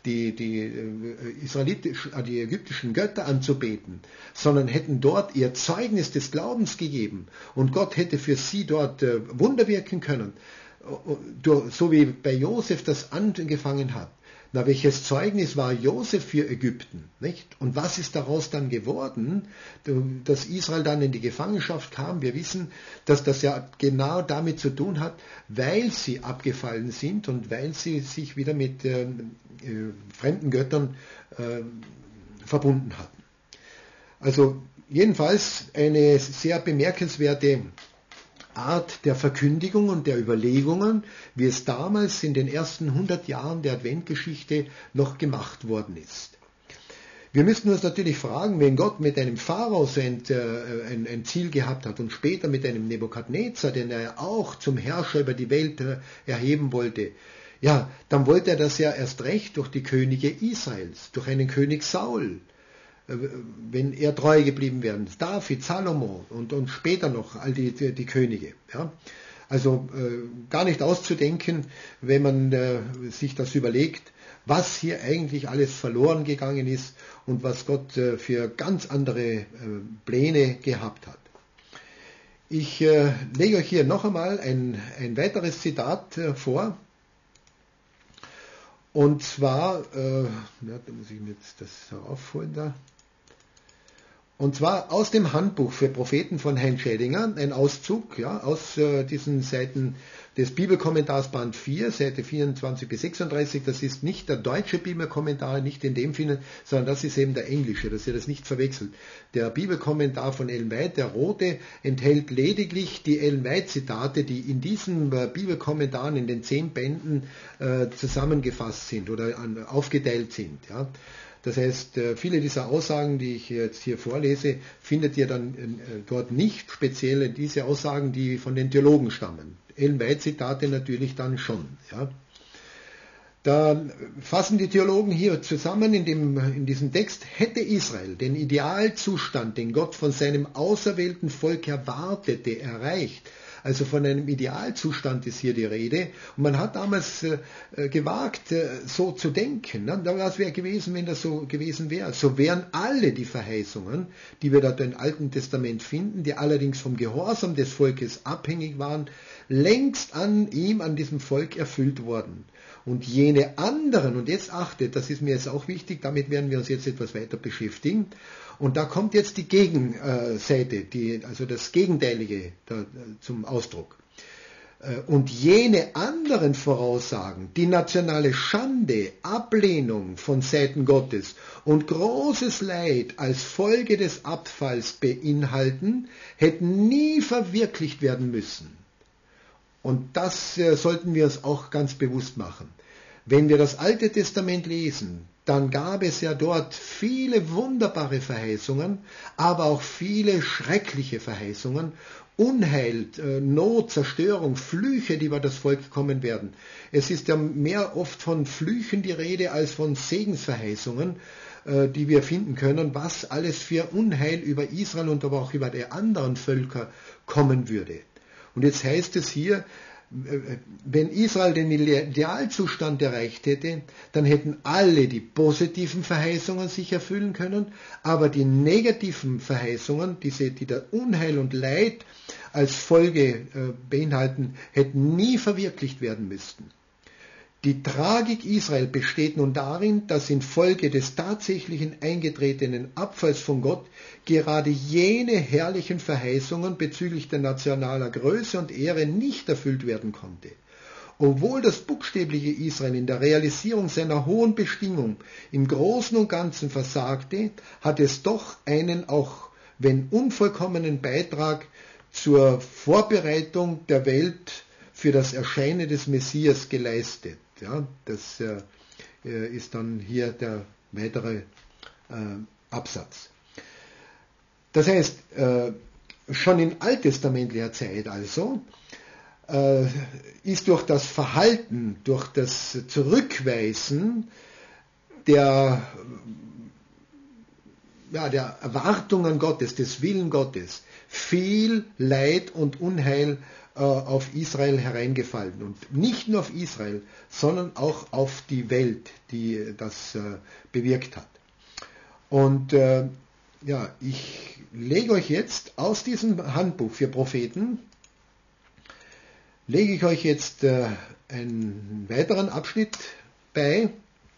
ägyptischen Götter anzubeten, sondern hätten dort ihr Zeugnis des Glaubens gegeben und Gott hätte für sie dort Wunder wirken können, so wie bei Josef das angefangen hat. Na, welches Zeugnis war Josef für Ägypten, nicht? Und was ist daraus dann geworden, dass Israel dann in die Gefangenschaft kam? Wir wissen, dass das ja genau damit zu tun hat, weil sie abgefallen sind und weil sie sich wieder mit fremden Göttern verbunden hatten. Also jedenfalls eine sehr bemerkenswerte Art der Verkündigung und der Überlegungen, wie es damals in den ersten 100 Jahren der Adventgeschichte noch gemacht worden ist. Wir müssten uns natürlich fragen, wenn Gott mit einem Pharao ein Ziel gehabt hat und später mit einem Nebukadnezar, den er auch zum Herrscher über die Welt erheben wollte, ja, dann wollte er das ja erst recht durch die Könige Israels, durch einen König Saul, wenn er treu geblieben wäre, David, Salomo und später noch all die Könige. Ja. Also gar nicht auszudenken, wenn man sich das überlegt, was hier eigentlich alles verloren gegangen ist und was Gott für ganz andere Pläne gehabt hat. Ich lege euch hier noch einmal ein weiteres Zitat vor. Und zwar, da muss ich mir jetzt das heraufholen da. Und zwar aus dem Handbuch für Propheten von Heinz Schädinger, ein Auszug aus diesen Seiten des Bibelkommentars Band 4, Seite 24 bis 36. Das ist nicht der deutsche Bibelkommentar, nicht in dem Sinne, sondern das ist eben der englische, dass ihr das nicht verwechselt. Der Bibelkommentar von Ellen White, der rote, enthält lediglich die Ellen White-Zitate, die in diesen Bibelkommentaren in den 10 Bänden zusammengefasst sind oder aufgeteilt sind. Ja. Das heißt, viele dieser Aussagen, die ich jetzt hier vorlese, findet ihr dann dort nicht, speziell diese Aussagen, die von den Theologen stammen. Ellen White Zitate natürlich dann schon. Ja. Da fassen die Theologen hier zusammen in diesem Text: Hätte Israel den Idealzustand, den Gott von seinem auserwählten Volk erwartete, erreicht, also von einem Idealzustand ist hier die Rede, und man hat damals gewagt, so zu denken. Ne? Was wäre gewesen, wenn das so gewesen wäre? So wären alle die Verheißungen, die wir da im Alten Testament finden, die allerdings vom Gehorsam des Volkes abhängig waren, längst an diesem Volk erfüllt worden. Und jene anderen, und jetzt achtet, das ist mir jetzt auch wichtig, damit werden wir uns jetzt etwas weiter beschäftigen, und da kommt jetzt die Gegenseite, also das Gegenteilige zum Ausdruck. Und jene anderen Voraussagen, die nationale Schande, Ablehnung von Seiten Gottes und großes Leid als Folge des Abfalls beinhalten, hätten nie verwirklicht werden müssen. Und das sollten wir uns auch ganz bewusst machen. Wenn wir das Alte Testament lesen, dann gab es ja dort viele wunderbare Verheißungen, aber auch viele schreckliche Verheißungen, Unheil, Not, Zerstörung, Flüche, die über das Volk kommen werden. Es ist ja mehr oft von Flüchen die Rede als von Segensverheißungen, die wir finden können, was alles für Unheil über Israel und aber auch über die anderen Völker kommen würde. Und jetzt heißt es hier, wenn Israel den Idealzustand erreicht hätte, dann hätten alle die positiven Verheißungen sich erfüllen können, aber die negativen Verheißungen, die der Unheil und Leid als Folge beinhalten, hätten nie verwirklicht werden müssten. Die Tragik Israel besteht nun darin, dass infolge des tatsächlichen eingetretenen Abfalls von Gott gerade jene herrlichen Verheißungen bezüglich der nationaler Größe und Ehre nicht erfüllt werden konnte. Obwohl das buchstäbliche Israel in der Realisierung seiner hohen Bestimmung im Großen und Ganzen versagte, hat es doch einen, auch wenn unvollkommenen Beitrag zur Vorbereitung der Welt für das Erscheinen des Messias geleistet. Ja, das ist dann hier der weitere Absatz. Das heißt, schon in alttestamentlicher Zeit also ist durch das Verhalten, durch das Zurückweisen der Erwartungen Gottes, des Willen Gottes, viel Leid und Unheil auf Israel hereingefallen. Und nicht nur auf Israel, sondern auch auf die Welt, die das bewirkt hat. Und ich lege euch jetzt aus diesem Handbuch für Propheten, lege ich euch jetzt einen weiteren Abschnitt bei.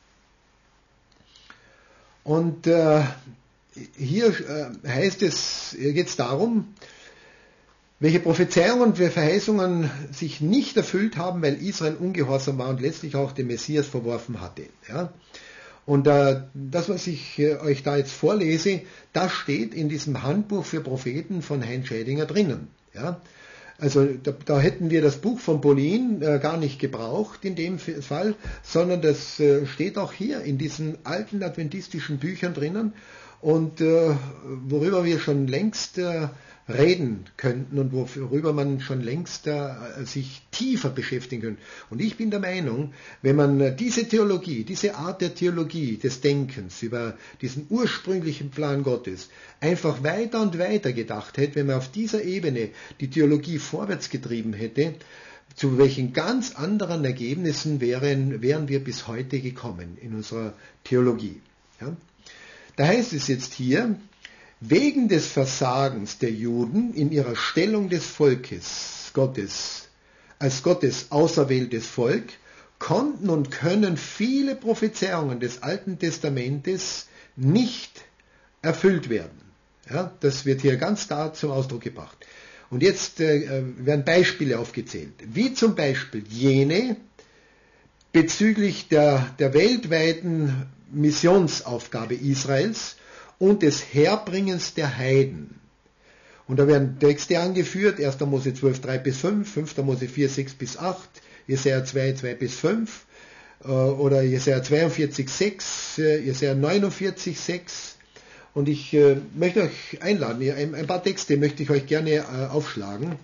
Und hier heißt es, hier geht es darum, welche Prophezeiungen und Verheißungen sich nicht erfüllt haben, weil Israel ungehorsam war und letztlich auch den Messias verworfen hatte. Ja? Und das, was ich euch da jetzt vorlese, das steht in diesem Handbuch für Propheten von Heinz Scheidinger drinnen. Ja? Also da hätten wir das Buch von Pauline gar nicht gebraucht in dem Fall, sondern das steht auch hier in diesen alten adventistischen Büchern drinnen und worüber wir schon längst reden könnten und worüber man schon längst sich tiefer beschäftigen könnte. Und ich bin der Meinung, wenn man diese Theologie, diese Art der Theologie, des Denkens über diesen ursprünglichen Plan Gottes einfach weiter und weiter gedacht hätte, wenn man auf dieser Ebene die Theologie vorwärts getrieben hätte, zu welchen ganz anderen Ergebnissen wären wir bis heute gekommen in unserer Theologie. Ja? Da heißt es jetzt hier, wegen des Versagens der Juden in ihrer Stellung des Volkes Gottes, als Gottes auserwähltes Volk, konnten und können viele Prophezeiungen des Alten Testamentes nicht erfüllt werden. Ja, das wird hier ganz klar zum Ausdruck gebracht. Und jetzt werden Beispiele aufgezählt, wie zum Beispiel jene bezüglich der weltweiten Missionsaufgabe Israels und des Herbringens der Heiden. Und da werden Texte angeführt, 1. Mose 12, 3-5, 5. Mose 4, 6-8, Jesaja 2, 2-5 oder Jesaja 42, 6, Jesaja 49, 6. Und ich möchte euch einladen, ein paar Texte möchte ich euch gerne aufschlagen.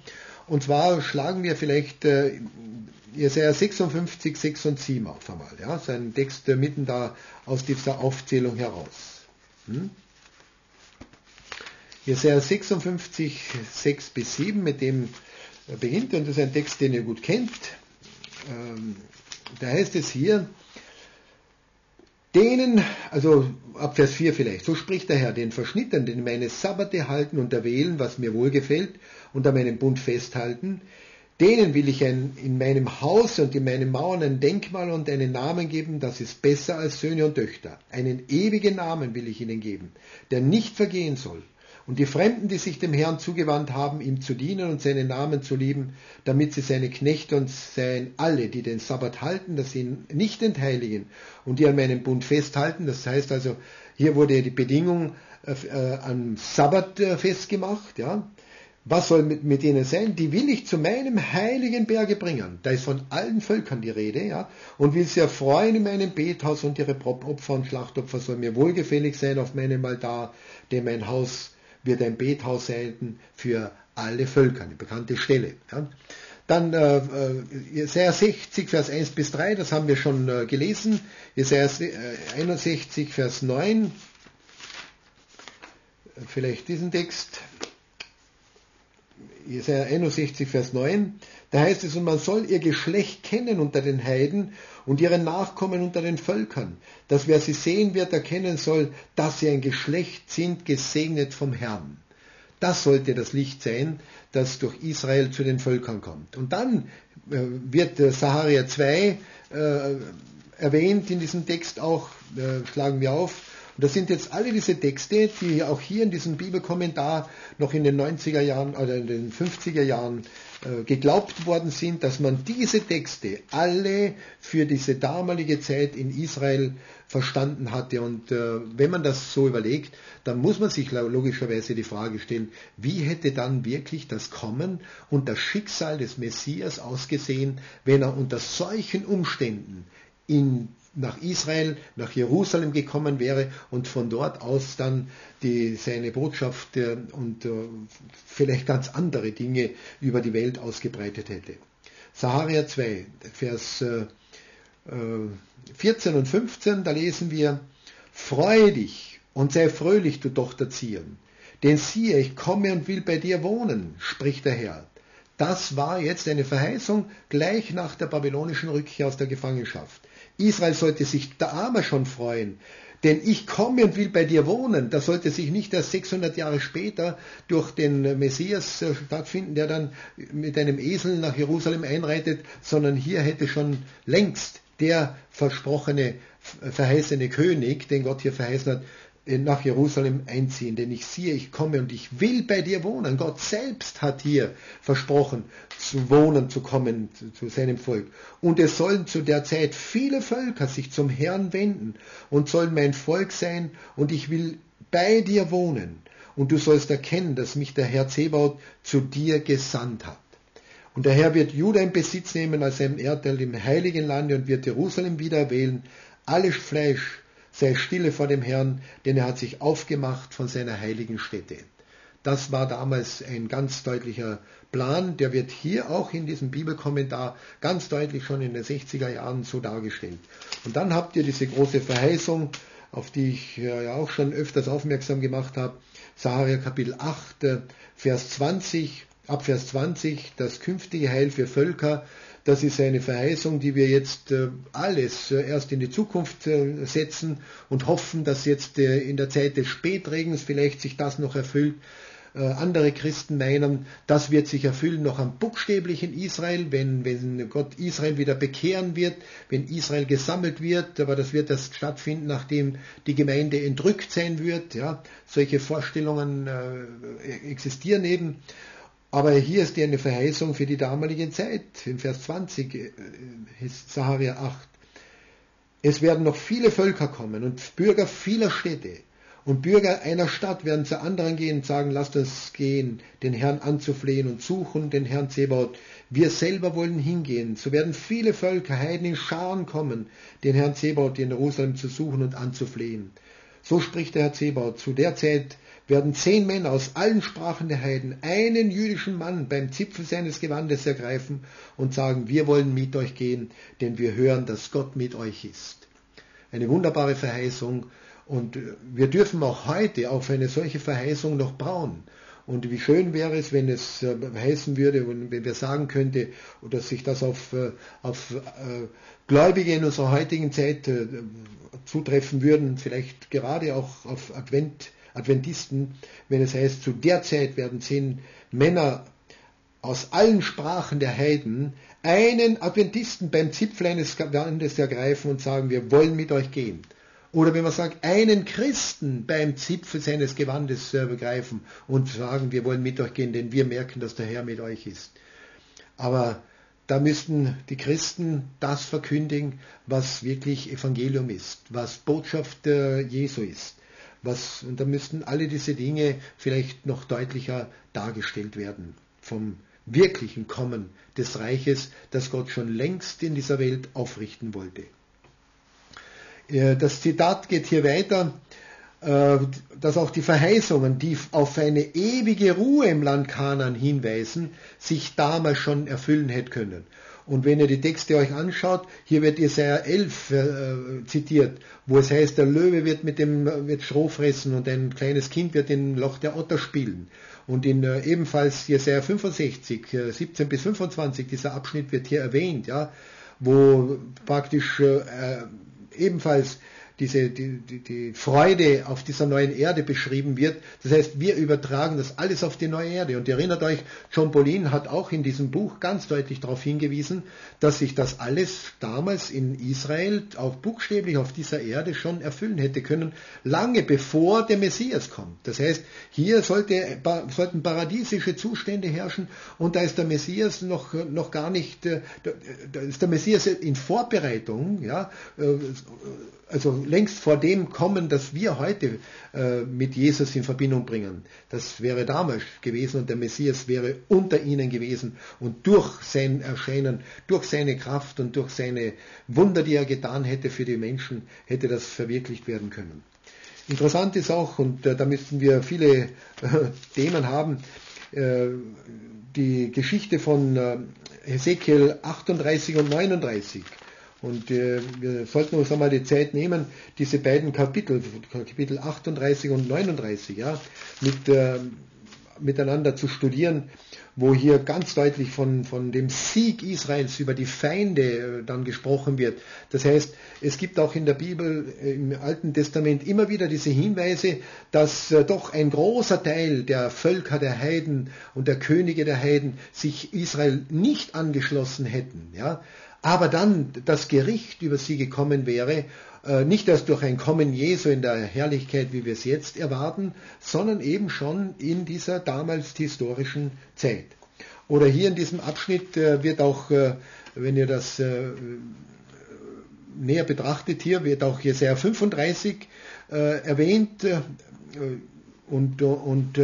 Und zwar schlagen wir vielleicht Jesaja 56, 6 und 7 auf einmal. Ja, so ein Text mitten da aus dieser Aufzählung heraus. Jesaja 56, 6 bis 7, mit dem beginnt, und das ist ein Text, den ihr gut kennt. Da heißt es hier, denen, also ab Vers 4 vielleicht, so spricht der Herr, den Verschnittenen, die meine Sabbate halten und erwählen, was mir wohlgefällt, und an meinem Bund festhalten, denen will ich in meinem Haus und in meinen Mauern ein Denkmal und einen Namen geben, das ist besser als Söhne und Töchter. Einen ewigen Namen will ich ihnen geben, der nicht vergehen soll. Und die Fremden, die sich dem Herrn zugewandt haben, ihm zu dienen und seinen Namen zu lieben, damit sie seine Knechte und seien alle, die den Sabbat halten, dass sie ihn nicht entheiligen und die an meinem Bund festhalten. Das heißt also, hier wurde die Bedingung am Sabbat festgemacht. Ja. Was soll mit ihnen sein? Die will ich zu meinem heiligen Berge bringen. Da ist von allen Völkern die Rede, ja, und will sie erfreuen in meinem Bethaus, und ihre Opfer und Schlachtopfer soll mir wohlgefällig sein auf meinem Altar, denn mein Haus wird ein Bethaus sein für alle Völker, eine bekannte Stelle. Ja. Dann Jesaja 60, Vers 1 bis 3, das haben wir schon gelesen. Jesaja 61, Vers 9, vielleicht diesen Text. Jesaja 61, Vers 9, da heißt es, und man soll ihr Geschlecht kennen unter den Heiden und ihre Nachkommen unter den Völkern, dass wer sie sehen wird, erkennen soll, dass sie ein Geschlecht sind, gesegnet vom Herrn. Das sollte das Licht sein, das durch Israel zu den Völkern kommt. Und dann wird Sacharja 2 erwähnt in diesem Text auch, schlagen wir auf. Und das sind jetzt alle diese Texte, die auch hier in diesem Bibelkommentar noch in den 90er Jahren oder in den 50er Jahren geglaubt worden sind, dass man diese Texte alle für diese damalige Zeit in Israel verstanden hatte. Und wenn man das so überlegt, dann muss man sich logischerweise die Frage stellen, wie hätte dann wirklich das Kommen und das Schicksal des Messias ausgesehen, wenn er unter solchen Umständen nach Israel, nach Jerusalem gekommen wäre und von dort aus dann seine Botschaft und vielleicht ganz andere Dinge über die Welt ausgebreitet hätte. Sacharja 2, Vers 14 und 15, da lesen wir, freue dich und sei fröhlich, du Tochter Zion, denn siehe, ich komme und will bei dir wohnen, spricht der Herr. Das war jetzt eine Verheißung gleich nach der babylonischen Rückkehr aus der Gefangenschaft. Israel sollte sich da schon freuen, denn ich komme und will bei dir wohnen. Das sollte sich nicht erst 600 Jahre später durch den Messias stattfinden, der dann mit einem Esel nach Jerusalem einreitet, sondern hier hätte schon längst der versprochene, verheißene König, den Gott hier verheißen hat, nach Jerusalem einziehen, denn ich siehe, ich komme und ich will bei dir wohnen. Gott selbst hat hier versprochen, zu wohnen, zu kommen, zu seinem Volk. Und es sollen zu der Zeit viele Völker sich zum Herrn wenden und sollen mein Volk sein, und ich will bei dir wohnen. Und du sollst erkennen, dass mich der Herr Zebaoth zu dir gesandt hat. Und der Herr wird Juda in Besitz nehmen als sein Erdteil im heiligen Lande und wird Jerusalem wieder erwählen. Alles Fleisch sei stille vor dem Herrn, denn er hat sich aufgemacht von seiner heiligen Stätte. Das war damals ein ganz deutlicher Plan, der wird hier auch in diesem Bibelkommentar ganz deutlich schon in den 60er Jahren so dargestellt. Und dann habt ihr diese große Verheißung, auf die ich ja auch schon öfters aufmerksam gemacht habe, Sacharja Kapitel 8, Vers 20, ab Vers 20, das künftige Heil für Völker. Das ist eine Verheißung, die wir jetzt alles erst in die Zukunft setzen und hoffen, dass jetzt in der Zeit des Spätregens vielleicht sich das noch erfüllt. Andere Christen meinen, das wird sich erfüllen noch am buchstäblichen Israel, wenn Gott Israel wieder bekehren wird, wenn Israel gesammelt wird, aber das wird erst stattfinden, nachdem die Gemeinde entrückt sein wird. Ja, solche Vorstellungen existieren eben. Aber hier ist eine Verheißung für die damalige Zeit. In Vers 20 Sacharja 8. Es werden noch viele Völker kommen und Bürger vieler Städte. Und Bürger einer Stadt werden zu anderen gehen und sagen, lasst uns gehen, den Herrn anzuflehen und suchen den Herrn Zebaoth. Wir selber wollen hingehen. So werden viele Völker, Heiden in Scharen kommen, den Herrn Zebaoth in Jerusalem zu suchen und anzuflehen. So spricht der Herr Zebaoth. Zu der Zeit werden 10 Männer aus allen Sprachen der Heiden einen jüdischen Mann beim Zipfel seines Gewandes ergreifen und sagen, wir wollen mit euch gehen, denn wir hören, dass Gott mit euch ist. Eine wunderbare Verheißung, und wir dürfen auch heute auf eine solche Verheißung noch bauen. Und wie schön wäre es, wenn es heißen würde, wenn wir sagen könnte, oder sich das auf Gläubige in unserer heutigen Zeit zutreffen würden, vielleicht gerade auch auf Adventisten, wenn es heißt, zu der Zeit werden 10 Männer aus allen Sprachen der Heiden einen Adventisten beim Zipfel eines Gewandes ergreifen und sagen, wir wollen mit euch gehen. Oder wenn man sagt, einen Christen beim Zipfel seines Gewandes begreifen und sagen, wir wollen mit euch gehen, denn wir merken, dass der Herr mit euch ist. Aber da müssten die Christen das verkündigen, was wirklich Evangelium ist, was Botschaft Jesu ist. Und da müssten alle diese Dinge vielleicht noch deutlicher dargestellt werden vom wirklichen Kommen des Reiches, das Gott schon längst in dieser Welt aufrichten wollte. Das Zitat geht hier weiter, dass auch die Verheißungen, die auf eine ewige Ruhe im Land Kanaan hinweisen, sich damals schon erfüllen hätte können. Und wenn ihr die Texte euch anschaut, hier wird Jesaja 11 zitiert, wo es heißt, der Löwe wird Stroh fressen und ein kleines Kind wird im Loch der Otter spielen. Und in ebenfalls Jesaja 65, 17 bis 25, dieser Abschnitt wird hier erwähnt, ja, wo praktisch ebenfalls die Freude auf dieser neuen Erde beschrieben wird. Das heißt, wir übertragen das alles auf die neue Erde. Und ihr erinnert euch, John Paulin hat auch in diesem Buch ganz deutlich darauf hingewiesen, dass sich das alles damals in Israel auch buchstäblich auf dieser Erde schon erfüllen hätte können, lange bevor der Messias kommt. Das heißt, hier sollten paradiesische Zustände herrschen und da ist der Messias noch gar nicht, da ist der Messias in Vorbereitung, ja, also längst vor dem kommen, dass wir heute mit Jesus in Verbindung bringen. Das wäre damals gewesen und der Messias wäre unter ihnen gewesen und durch sein Erscheinen, durch seine Kraft und durch seine Wunder, die er getan hätte für die Menschen, hätte das verwirklicht werden können. Interessant ist auch, und da müssten wir viele Themen haben, die Geschichte von Hesekiel 38 und 39. Und wir sollten uns einmal die Zeit nehmen, diese beiden Kapitel 38 und 39, ja, miteinander zu studieren, wo hier ganz deutlich von dem Sieg Israels über die Feinde dann gesprochen wird. Das heißt, es gibt auch in der Bibel, im Alten Testament immer wieder diese Hinweise, dass doch ein großer Teil der Völker der Heiden und der Könige der Heiden sich Israel nicht angeschlossen hätten, ja. Aber dann das Gericht über sie gekommen wäre, nicht erst durch ein Kommen Jesu in der Herrlichkeit, wie wir es jetzt erwarten, sondern eben schon in dieser damals historischen Zeit. Oder hier in diesem Abschnitt wird auch, wenn ihr das näher betrachtet, hier wird auch Jesaja 35 erwähnt und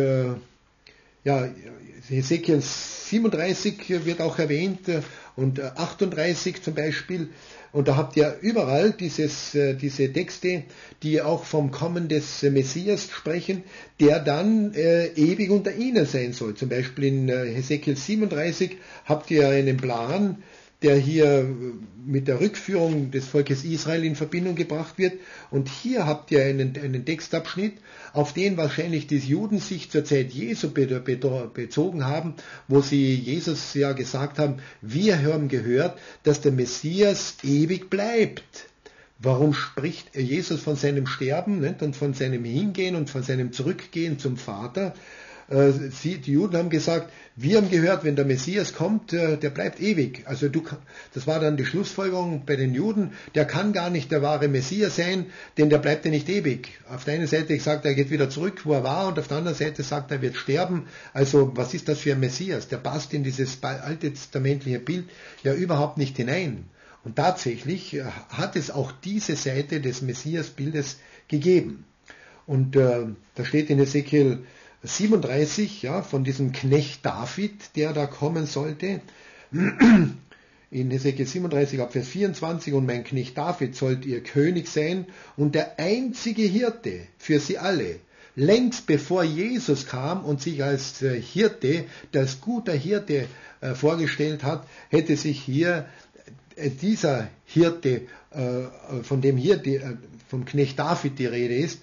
Hesekiel 37 wird auch erwähnt und 38 zum Beispiel. Und da habt ihr überall diese Texte, die auch vom Kommen des Messias sprechen, der dann ewig unter ihnen sein soll. Zum Beispiel in Hesekiel 37 habt ihr einen Plan, der hier mit der Rückführung des Volkes Israel in Verbindung gebracht wird. Und hier habt ihr einen Textabschnitt, auf den wahrscheinlich die Juden sich zur Zeit Jesu bezogen haben, wo sie Jesus ja gesagt haben, wir haben gehört, dass der Messias ewig bleibt. Warum spricht Jesus von seinem Sterben, nicht, und von seinem Hingehen und von seinem Zurückgehen zum Vater? Die Juden haben gesagt, wir haben gehört, wenn der Messias kommt, der bleibt ewig. Also das war dann die Schlussfolgerung bei den Juden, der kann gar nicht der wahre Messias sein, denn der bleibt ja nicht ewig. Auf der einen Seite sagt er, geht wieder zurück, wo er war, und auf der anderen Seite sagt er, wird sterben. Also was ist das für ein Messias? Der passt in dieses alttestamentliche Bild ja überhaupt nicht hinein. Und tatsächlich hat es auch diese Seite des Messias-Bildes gegeben. Und da steht in Hesekiel 37, ja, von diesem Knecht David, der da kommen sollte. In Hesekiel 37, ab Vers 24, und mein Knecht David sollt ihr König sein und der einzige Hirte für sie alle. Längst bevor Jesus kam und sich als Hirte, als guter Hirte vorgestellt hat, hätte sich hier dieser Hirte, von dem hier vom Knecht David die Rede ist,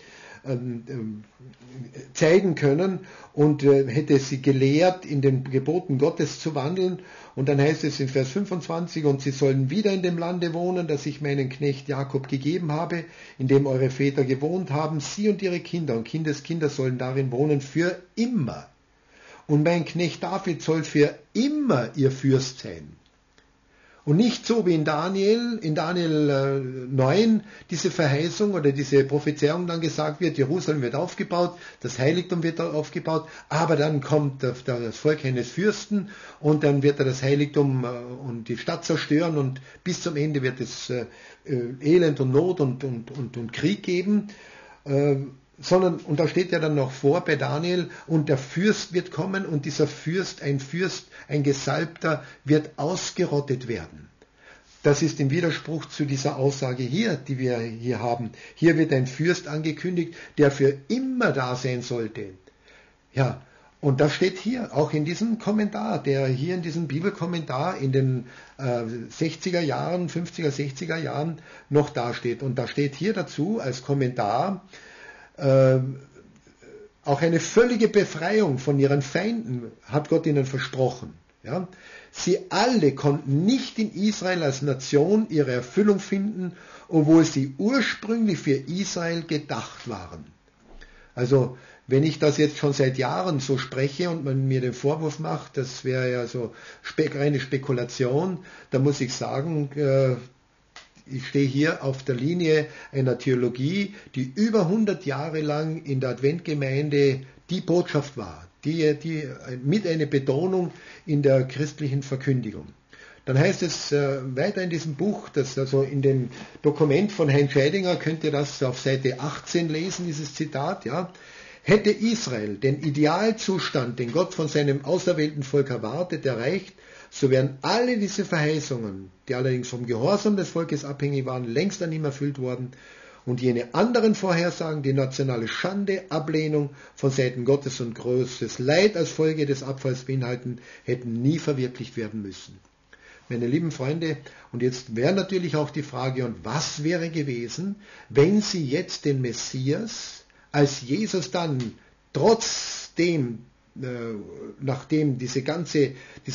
zeigen können und hätte sie gelehrt, in den Geboten Gottes zu wandeln. Und dann heißt es in Vers 25, und sie sollen wieder in dem Lande wohnen, das ich meinen Knecht Jakob gegeben habe, in dem eure Väter gewohnt haben, sie und ihre Kinder und Kindeskinder sollen darin wohnen für immer. Und mein Knecht David soll für immer ihr Fürst sein. Und nicht so wie in Daniel 9 diese Verheißung oder diese Prophezeiung dann gesagt wird, Jerusalem wird aufgebaut, das Heiligtum wird aufgebaut, aber dann kommt das Volk eines Fürsten und dann wird er das Heiligtum und die Stadt zerstören und bis zum Ende wird es Elend und Not und Krieg geben. Und da steht ja dann noch vor bei Daniel, und der Fürst wird kommen und dieser Fürst, ein Gesalbter, wird ausgerottet werden. Das ist im Widerspruch zu dieser Aussage hier, die wir hier haben. Hier wird ein Fürst angekündigt, der für immer da sein sollte. Ja, und das steht hier, auch in diesem Kommentar, der hier in diesem Bibelkommentar in den 60er Jahren, 50er, 60er Jahren noch dasteht. Und da steht hier dazu als Kommentar, auch eine völlige Befreiung von ihren Feinden hat Gott ihnen versprochen. Ja? Sie alle konnten nicht in Israel als Nation ihre Erfüllung finden, obwohl sie ursprünglich für Israel gedacht waren. Also wenn ich das jetzt schon seit Jahren so spreche und man mir den Vorwurf macht, das wäre ja so reine Spekulation, dann muss ich sagen, ich stehe hier auf der Linie einer Theologie, die über 100 Jahre lang in der Adventgemeinde die Botschaft war, die mit einer Betonung in der christlichen Verkündigung. Dann heißt es weiter in diesem Buch, also in dem Dokument von Heinz Scheidinger, könnt ihr das auf Seite 18 lesen, dieses Zitat, ja. Hätte Israel den Idealzustand, den Gott von seinem auserwählten Volk erwartet, erreicht, so wären alle diese Verheißungen, die allerdings vom Gehorsam des Volkes abhängig waren, längst an ihm erfüllt worden, und jene anderen Vorhersagen, die nationale Schande, Ablehnung von Seiten Gottes und großes Leid als Folge des Abfalls beinhalten, hätten nie verwirklicht werden müssen. Meine lieben Freunde, und jetzt wäre natürlich auch die Frage, und was wäre gewesen, wenn Sie jetzt den Messias, als Jesus dann nachdem der ganze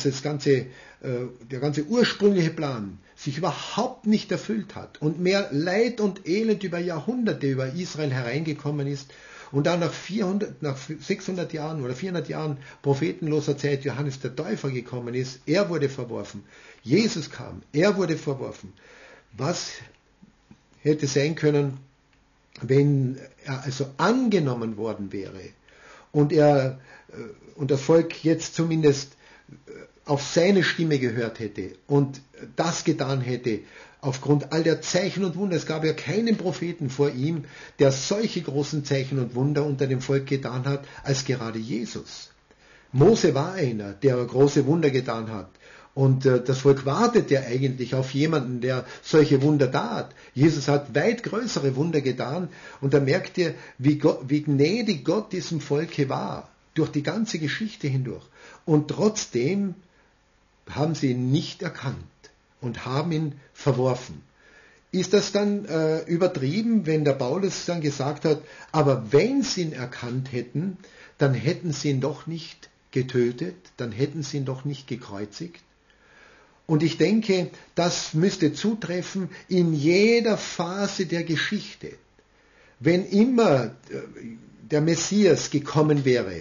ursprüngliche Plan sich überhaupt nicht erfüllt hat und mehr Leid und Elend über Jahrhunderte über Israel hereingekommen ist und dann nach 600 Jahren oder 400 Jahren prophetenloser Zeit Johannes der Täufer gekommen ist, er wurde verworfen. Jesus kam, er wurde verworfen. Was hätte sein können, wenn er also angenommen worden wäre und das Volk jetzt zumindest auf seine Stimme gehört hätte und das getan hätte, aufgrund all der Zeichen und Wunder. Es gab ja keinen Propheten vor ihm, der solche großen Zeichen und Wunder unter dem Volk getan hat, als gerade Jesus. Mose war einer, der große Wunder getan hat. Und das Volk wartet ja eigentlich auf jemanden, der solche Wunder tat. Jesus hat weit größere Wunder getan. Und da merkt ihr, wie gnädig Gott diesem Volke war, durch die ganze Geschichte hindurch. Und trotzdem haben sie ihn nicht erkannt und haben ihn verworfen. Ist das dann übertrieben, wenn der Paulus dann gesagt hat, aber wenn sie ihn erkannt hätten, dann hätten sie ihn doch nicht getötet, dann hätten sie ihn doch nicht gekreuzigt? Und ich denke, das müsste zutreffen in jeder Phase der Geschichte. Wenn immer der Messias gekommen wäre,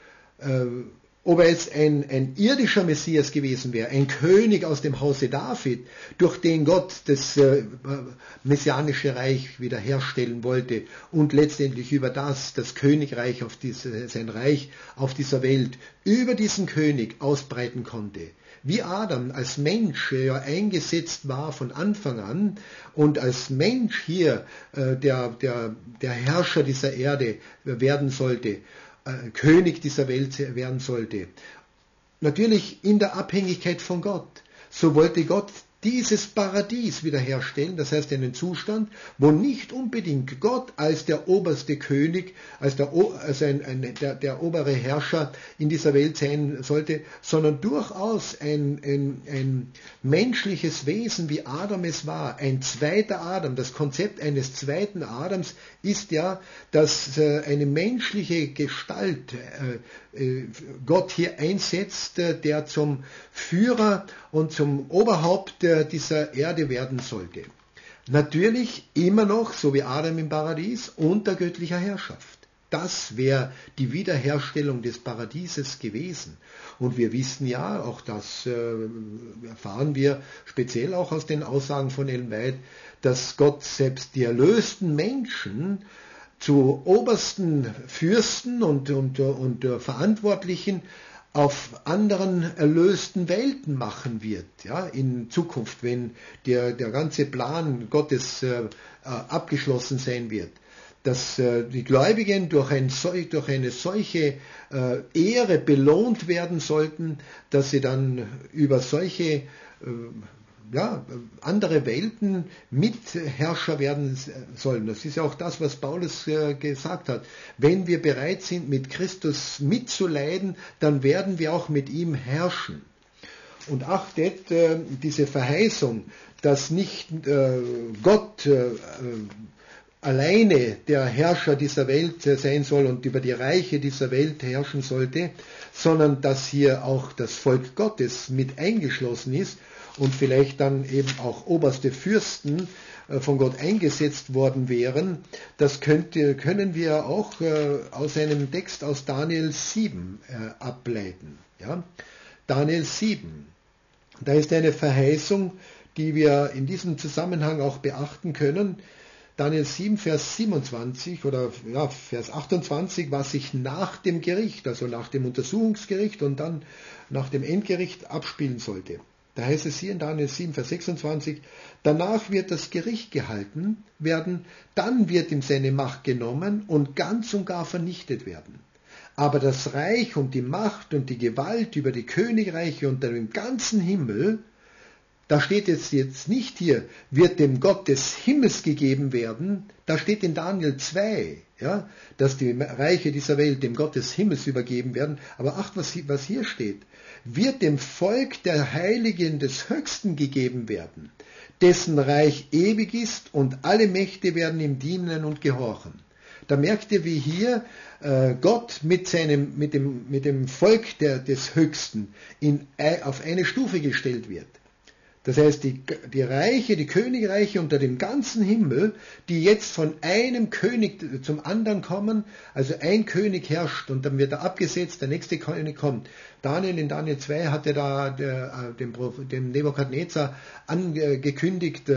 ob er jetzt ein irdischer Messias gewesen wäre, ein König aus dem Hause David, durch den Gott das messianische Reich wiederherstellen wollte und letztendlich über das Königreich sein Reich auf dieser Welt über diesen König ausbreiten konnte. Wie Adam als Mensch ja eingesetzt war von Anfang an und als Mensch hier der Herrscher dieser Erde werden sollte, König dieser Welt werden sollte. Natürlich in der Abhängigkeit von Gott. So wollte Gott dieses Paradies wiederherstellen, das heißt einen Zustand, wo nicht unbedingt Gott als der oberste König, als der obere Herrscher in dieser Welt sein sollte, sondern durchaus ein menschliches Wesen, wie Adam es war, ein zweiter Adam. Das Konzept eines zweiten Adams ist ja, dass eine menschliche Gestalt Gott hier einsetzt, der zum Führer und zum Oberhaupt dieser Erde werden sollte. Natürlich immer noch, so wie Adam im Paradies, unter göttlicher Herrschaft. Das wäre die Wiederherstellung des Paradieses gewesen. Und wir wissen ja, auch das erfahren wir speziell auch aus den Aussagen von Ellen White, dass Gott selbst die erlösten Menschen zu obersten Fürsten und Verantwortlichen auf anderen erlösten Welten machen wird, ja, in Zukunft, wenn der ganze Plan Gottes abgeschlossen sein wird. Dass die Gläubigen durch eine solche Ehre belohnt werden sollten, dass sie dann über solche andere Welten Mitherrscher werden sollen. Das ist ja auch das, was Paulus gesagt hat. Wenn wir bereit sind, mit Christus mitzuleiden, dann werden wir auch mit ihm herrschen. Und achtet, diese Verheißung, dass nicht Gott alleine der Herrscher dieser Welt sein soll und über die Reiche dieser Welt herrschen sollte, sondern dass hier auch das Volk Gottes mit eingeschlossen ist und vielleicht dann eben auch oberste Fürsten von Gott eingesetzt worden wären. Das können wir auch aus einem Text aus Daniel 7 ableiten. Ja? Daniel 7, da ist eine Verheißung, die wir in diesem Zusammenhang auch beachten können. Daniel 7, Vers 27 oder Vers 28, was sich nach dem Gericht, also nach dem Untersuchungsgericht und dann nach dem Endgericht abspielen sollte. Da heißt es hier in Daniel 7, Vers 26, danach wird das Gericht gehalten werden, dann wird ihm seine Macht genommen und ganz und gar vernichtet werden. Aber das Reich und die Macht und die Gewalt über die Königreiche unter dem ganzen Himmel, da steht jetzt nicht hier, wird dem Gott des Himmels gegeben werden, da steht in Daniel 2, ja, dass die Reiche dieser Welt dem Gott des Himmels übergeben werden. Aber acht, was hier steht, wird dem Volk der Heiligen des Höchsten gegeben werden, dessen Reich ewig ist und alle Mächte werden ihm dienen und gehorchen. Da merkt ihr, wie hier Gott mit dem Volk des Höchsten auf eine Stufe gestellt wird. Das heißt, die Reiche, die Königreiche unter dem ganzen Himmel, die jetzt von einem König zum anderen kommen, also ein König herrscht und dann wird er abgesetzt, der nächste König kommt. In Daniel 2 hat er da dem Nebukadnezar angekündigt,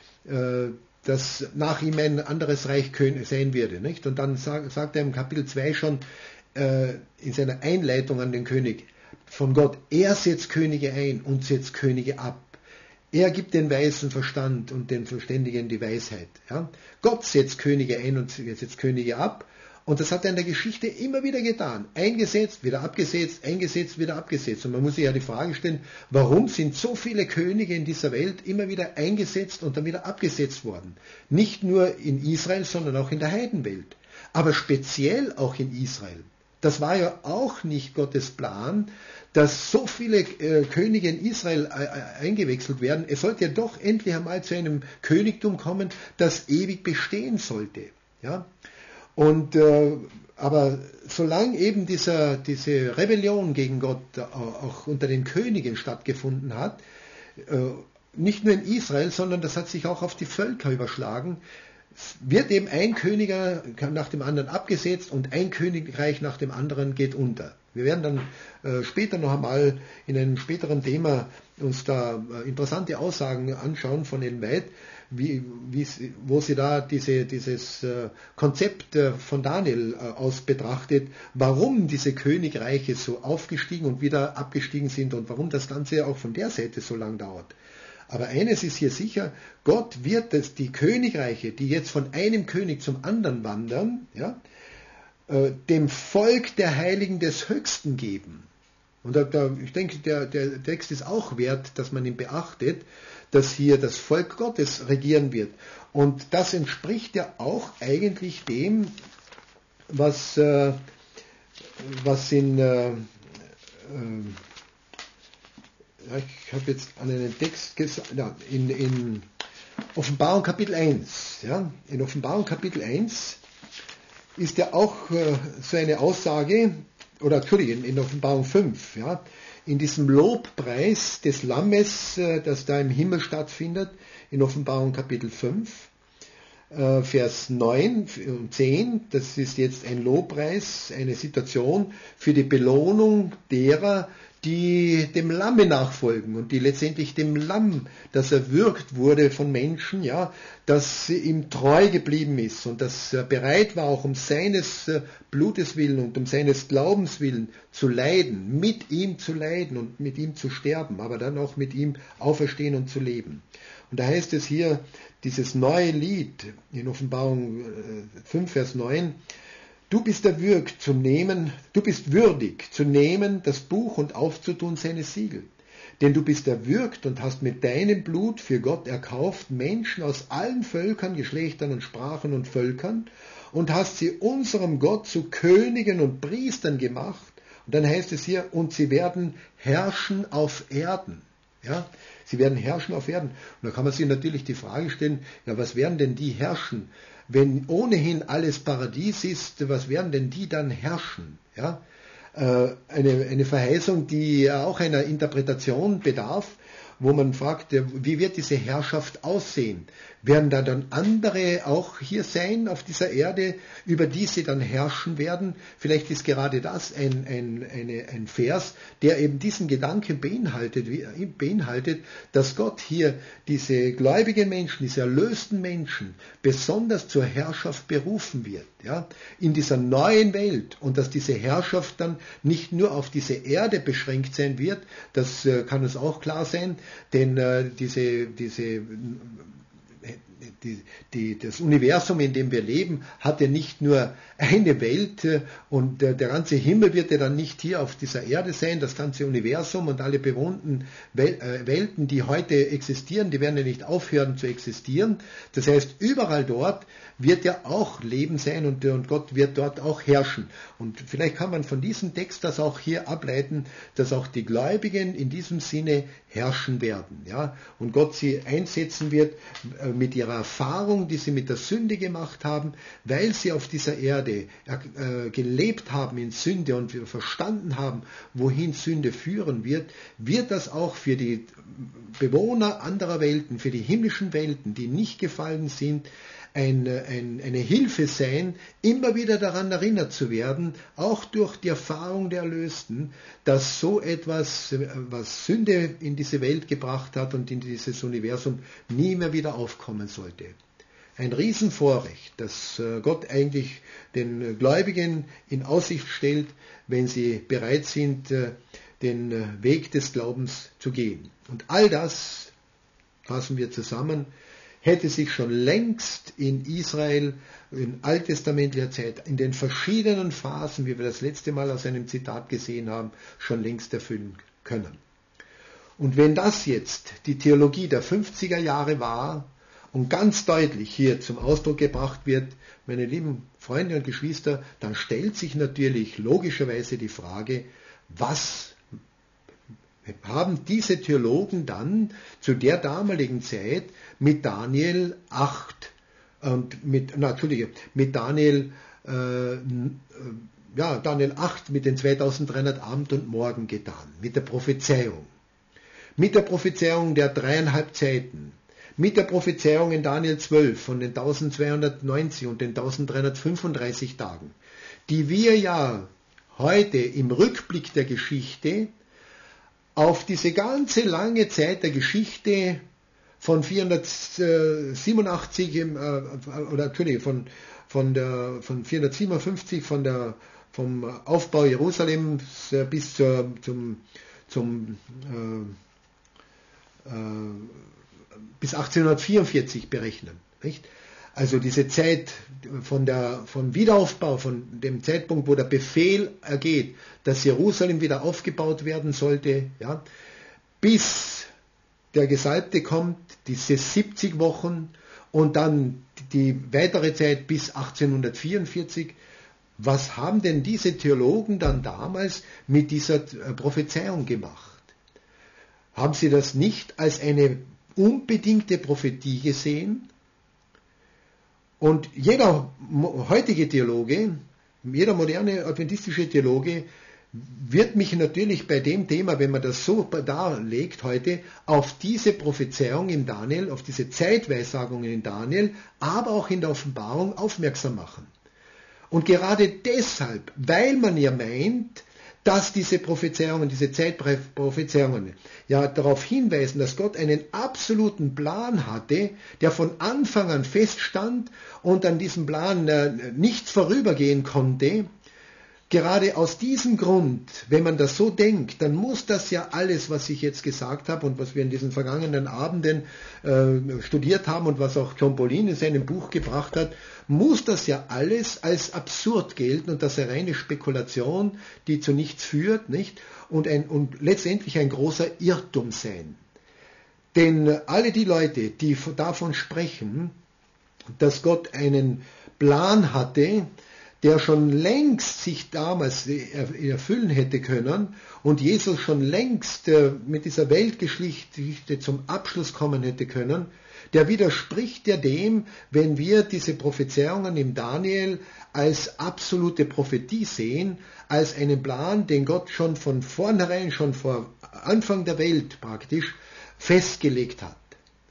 dass nach ihm ein anderes Reich sein würde. Nicht? Und dann sagt er im Kapitel 2 schon in seiner Einleitung an den König, von Gott, er setzt Könige ein und setzt Könige ab. Er gibt den Weisen Verstand und den Verständigen die Weisheit. Ja? Gott setzt Könige ein und setzt Könige ab. Und das hat er in der Geschichte immer wieder getan. Eingesetzt, wieder abgesetzt, eingesetzt, wieder abgesetzt. Und man muss sich ja die Frage stellen, warum sind so viele Könige in dieser Welt immer wieder eingesetzt und dann wieder abgesetzt worden? Nicht nur in Israel, sondern auch in der Heidenwelt. Aber speziell auch in Israel. Das war ja auch nicht Gottes Plan, dass so viele Könige in Israel eingewechselt werden. Es sollte ja doch endlich einmal zu einem Königtum kommen, das ewig bestehen sollte. Ja? Und aber solange eben diese Rebellion gegen Gott auch unter den Königen stattgefunden hat, nicht nur in Israel, sondern das hat sich auch auf die Völker überschlagen, wird eben ein König nach dem anderen abgesetzt und ein Königreich nach dem anderen geht unter. Wir werden dann später noch einmal in einem späteren Thema uns da interessante Aussagen anschauen von Ellen White, wo sie da dieses Konzept von Daniel aus betrachtet, warum diese Königreiche so aufgestiegen und wieder abgestiegen sind und warum das Ganze auch von der Seite so lang dauert. Aber eines ist hier sicher, Gott wird die Königreiche, die jetzt von einem König zum anderen wandern, ja, dem Volk der Heiligen des Höchsten geben. Und ich denke, der Text ist auch wert, dass man ihn beachtet, dass hier das Volk Gottes regieren wird. Und das entspricht ja auch eigentlich dem, was in ich habe jetzt an einen Text gesagt, ja, in Offenbarung Kapitel 1. Ja, in Offenbarung Kapitel 1 ist ja auch so eine Aussage, oder Entschuldigung, in Offenbarung 5, ja, in diesem Lobpreis des Lammes, das da im Himmel stattfindet, in Offenbarung Kapitel 5, Vers 9 und 10, das ist jetzt ein Lobpreis, eine Situation für die Belohnung derer, die dem Lamme nachfolgen und die letztendlich dem Lamm, das erwürgt wurde von Menschen, ja, das ihm treu geblieben ist und das bereit war, auch um seines Blutes willen und um seines Glaubens willen zu leiden, mit ihm zu leiden und mit ihm zu sterben, aber dann auch mit ihm auferstehen und zu leben. Und da heißt es hier, dieses neue Lied in Offenbarung 5, Vers 9, du bist würdig zu nehmen das Buch und aufzutun seine Siegel. Denn du bist erwürgt und hast mit deinem Blut für Gott erkauft Menschen aus allen Völkern, Geschlechtern und Sprachen und Völkern und hast sie unserem Gott zu Königen und Priestern gemacht. Und dann heißt es hier, und sie werden herrschen auf Erden. Ja, sie werden herrschen auf Erden. Und da kann man sich natürlich die Frage stellen, ja, was werden denn die herrschen? Wenn ohnehin alles Paradies ist, was werden denn die dann herrschen? Ja, eine Verheißung, die auch einer Interpretation bedarf, wo man fragt, wie wird diese Herrschaft aussehen? Werden da dann andere auch hier sein auf dieser Erde, über die sie dann herrschen werden? Vielleicht ist gerade das ein Vers, der eben diesen Gedanken beinhaltet, dass Gott hier diese gläubigen Menschen, diese erlösten Menschen besonders zur Herrschaft berufen wird, ja, in dieser neuen Welt, und dass diese Herrschaft dann nicht nur auf diese Erde beschränkt sein wird, das kann uns auch klar sein, denn das Universum, in dem wir leben, hat ja nicht nur eine Welt und der ganze Himmel wird ja dann nicht hier auf dieser Erde sein, das ganze Universum und alle bewohnten Welten, die heute existieren, die werden ja nicht aufhören zu existieren. Das heißt, überall dort wird ja auch Leben sein und Gott wird dort auch herrschen. Und vielleicht kann man von diesem Text das auch hier ableiten, dass auch die Gläubigen in diesem Sinne herrschen werden. Ja? Und Gott sie einsetzen wird mit ihrer Erfahrung, die sie mit der Sünde gemacht haben, weil sie auf dieser Erde gelebt haben in Sünde und wir verstanden haben, wohin Sünde führen wird, wird das auch für die Bewohner anderer Welten, für die himmlischen Welten, die nicht gefallen sind, eine Hilfe sein, immer wieder daran erinnert zu werden, auch durch die Erfahrung der Erlösten, dass so etwas, was Sünde in diese Welt gebracht hat und in dieses Universum, nie mehr wieder aufkommen sollte. Ein Riesenvorrecht, das Gott eigentlich den Gläubigen in Aussicht stellt, wenn sie bereit sind, den Weg des Glaubens zu gehen. Und all das, fassen wir zusammen, hätte sich schon längst in Israel in alttestamentlicher Zeit, in den verschiedenen Phasen, wie wir das letzte Mal aus einem Zitat gesehen haben, schon längst erfüllen können. Und wenn das jetzt die Theologie der 50er Jahre war und ganz deutlich hier zum Ausdruck gebracht wird, meine lieben Freunde und Geschwister, dann stellt sich natürlich logischerweise die Frage, was haben diese Theologen dann zu der damaligen Zeit mit Daniel 8 und mit Daniel 8 mit den 2300 Abend und Morgen getan, mit der Prophezeiung. Mit der Prophezeiung der 3,5 Zeiten, mit der Prophezeiung in Daniel 12 von den 1290 und den 1335 Tagen, die wir ja heute im Rückblick der Geschichte auf diese ganze lange Zeit der Geschichte von 487 von 457 vom Aufbau Jerusalems bis bis 1844 berechnen, nicht? Also diese Zeit vom Wiederaufbau, von dem Zeitpunkt, wo der Befehl ergeht, dass Jerusalem wieder aufgebaut werden sollte, ja, bis der Gesalbte kommt, diese 70 Wochen und dann die weitere Zeit bis 1844. Was haben denn diese Theologen dann damals mit dieser Prophezeiung gemacht? Haben sie das nicht als eine unbedingte Prophetie gesehen? Und jeder heutige Theologe, jeder moderne adventistische Theologe wird mich natürlich bei dem Thema, wenn man das so darlegt heute, auf diese Prophezeiung im Daniel, auf diese Zeitweissagungen in Daniel, aber auch in der Offenbarung aufmerksam machen. Und gerade deshalb, weil man ja meint, dass diese Prophezeiungen, diese Zeitprophezeiungen ja darauf hinweisen, dass Gott einen absoluten Plan hatte, der von Anfang an feststand und an diesem Plan nichts vorübergehen konnte. Gerade aus diesem Grund, wenn man das so denkt, dann muss das ja alles, was ich jetzt gesagt habe und was wir in diesen vergangenen Abenden studiert haben und was auch John Paulin in seinem Buch gebracht hat, muss das ja alles als absurd gelten und das eine reine Spekulation, die zu nichts führt, nicht? Und letztendlich ein großer Irrtum sein. Denn alle die Leute, die davon sprechen, dass Gott einen Plan hatte, der schon längst sich damals erfüllen hätte können und Jesus schon längst mit dieser Weltgeschichte zum Abschluss kommen hätte können, der widerspricht ja dem, wenn wir diese Prophezeiungen im Daniel als absolute Prophetie sehen, als einen Plan, den Gott schon von vornherein, schon vor Anfang der Welt praktisch festgelegt hat.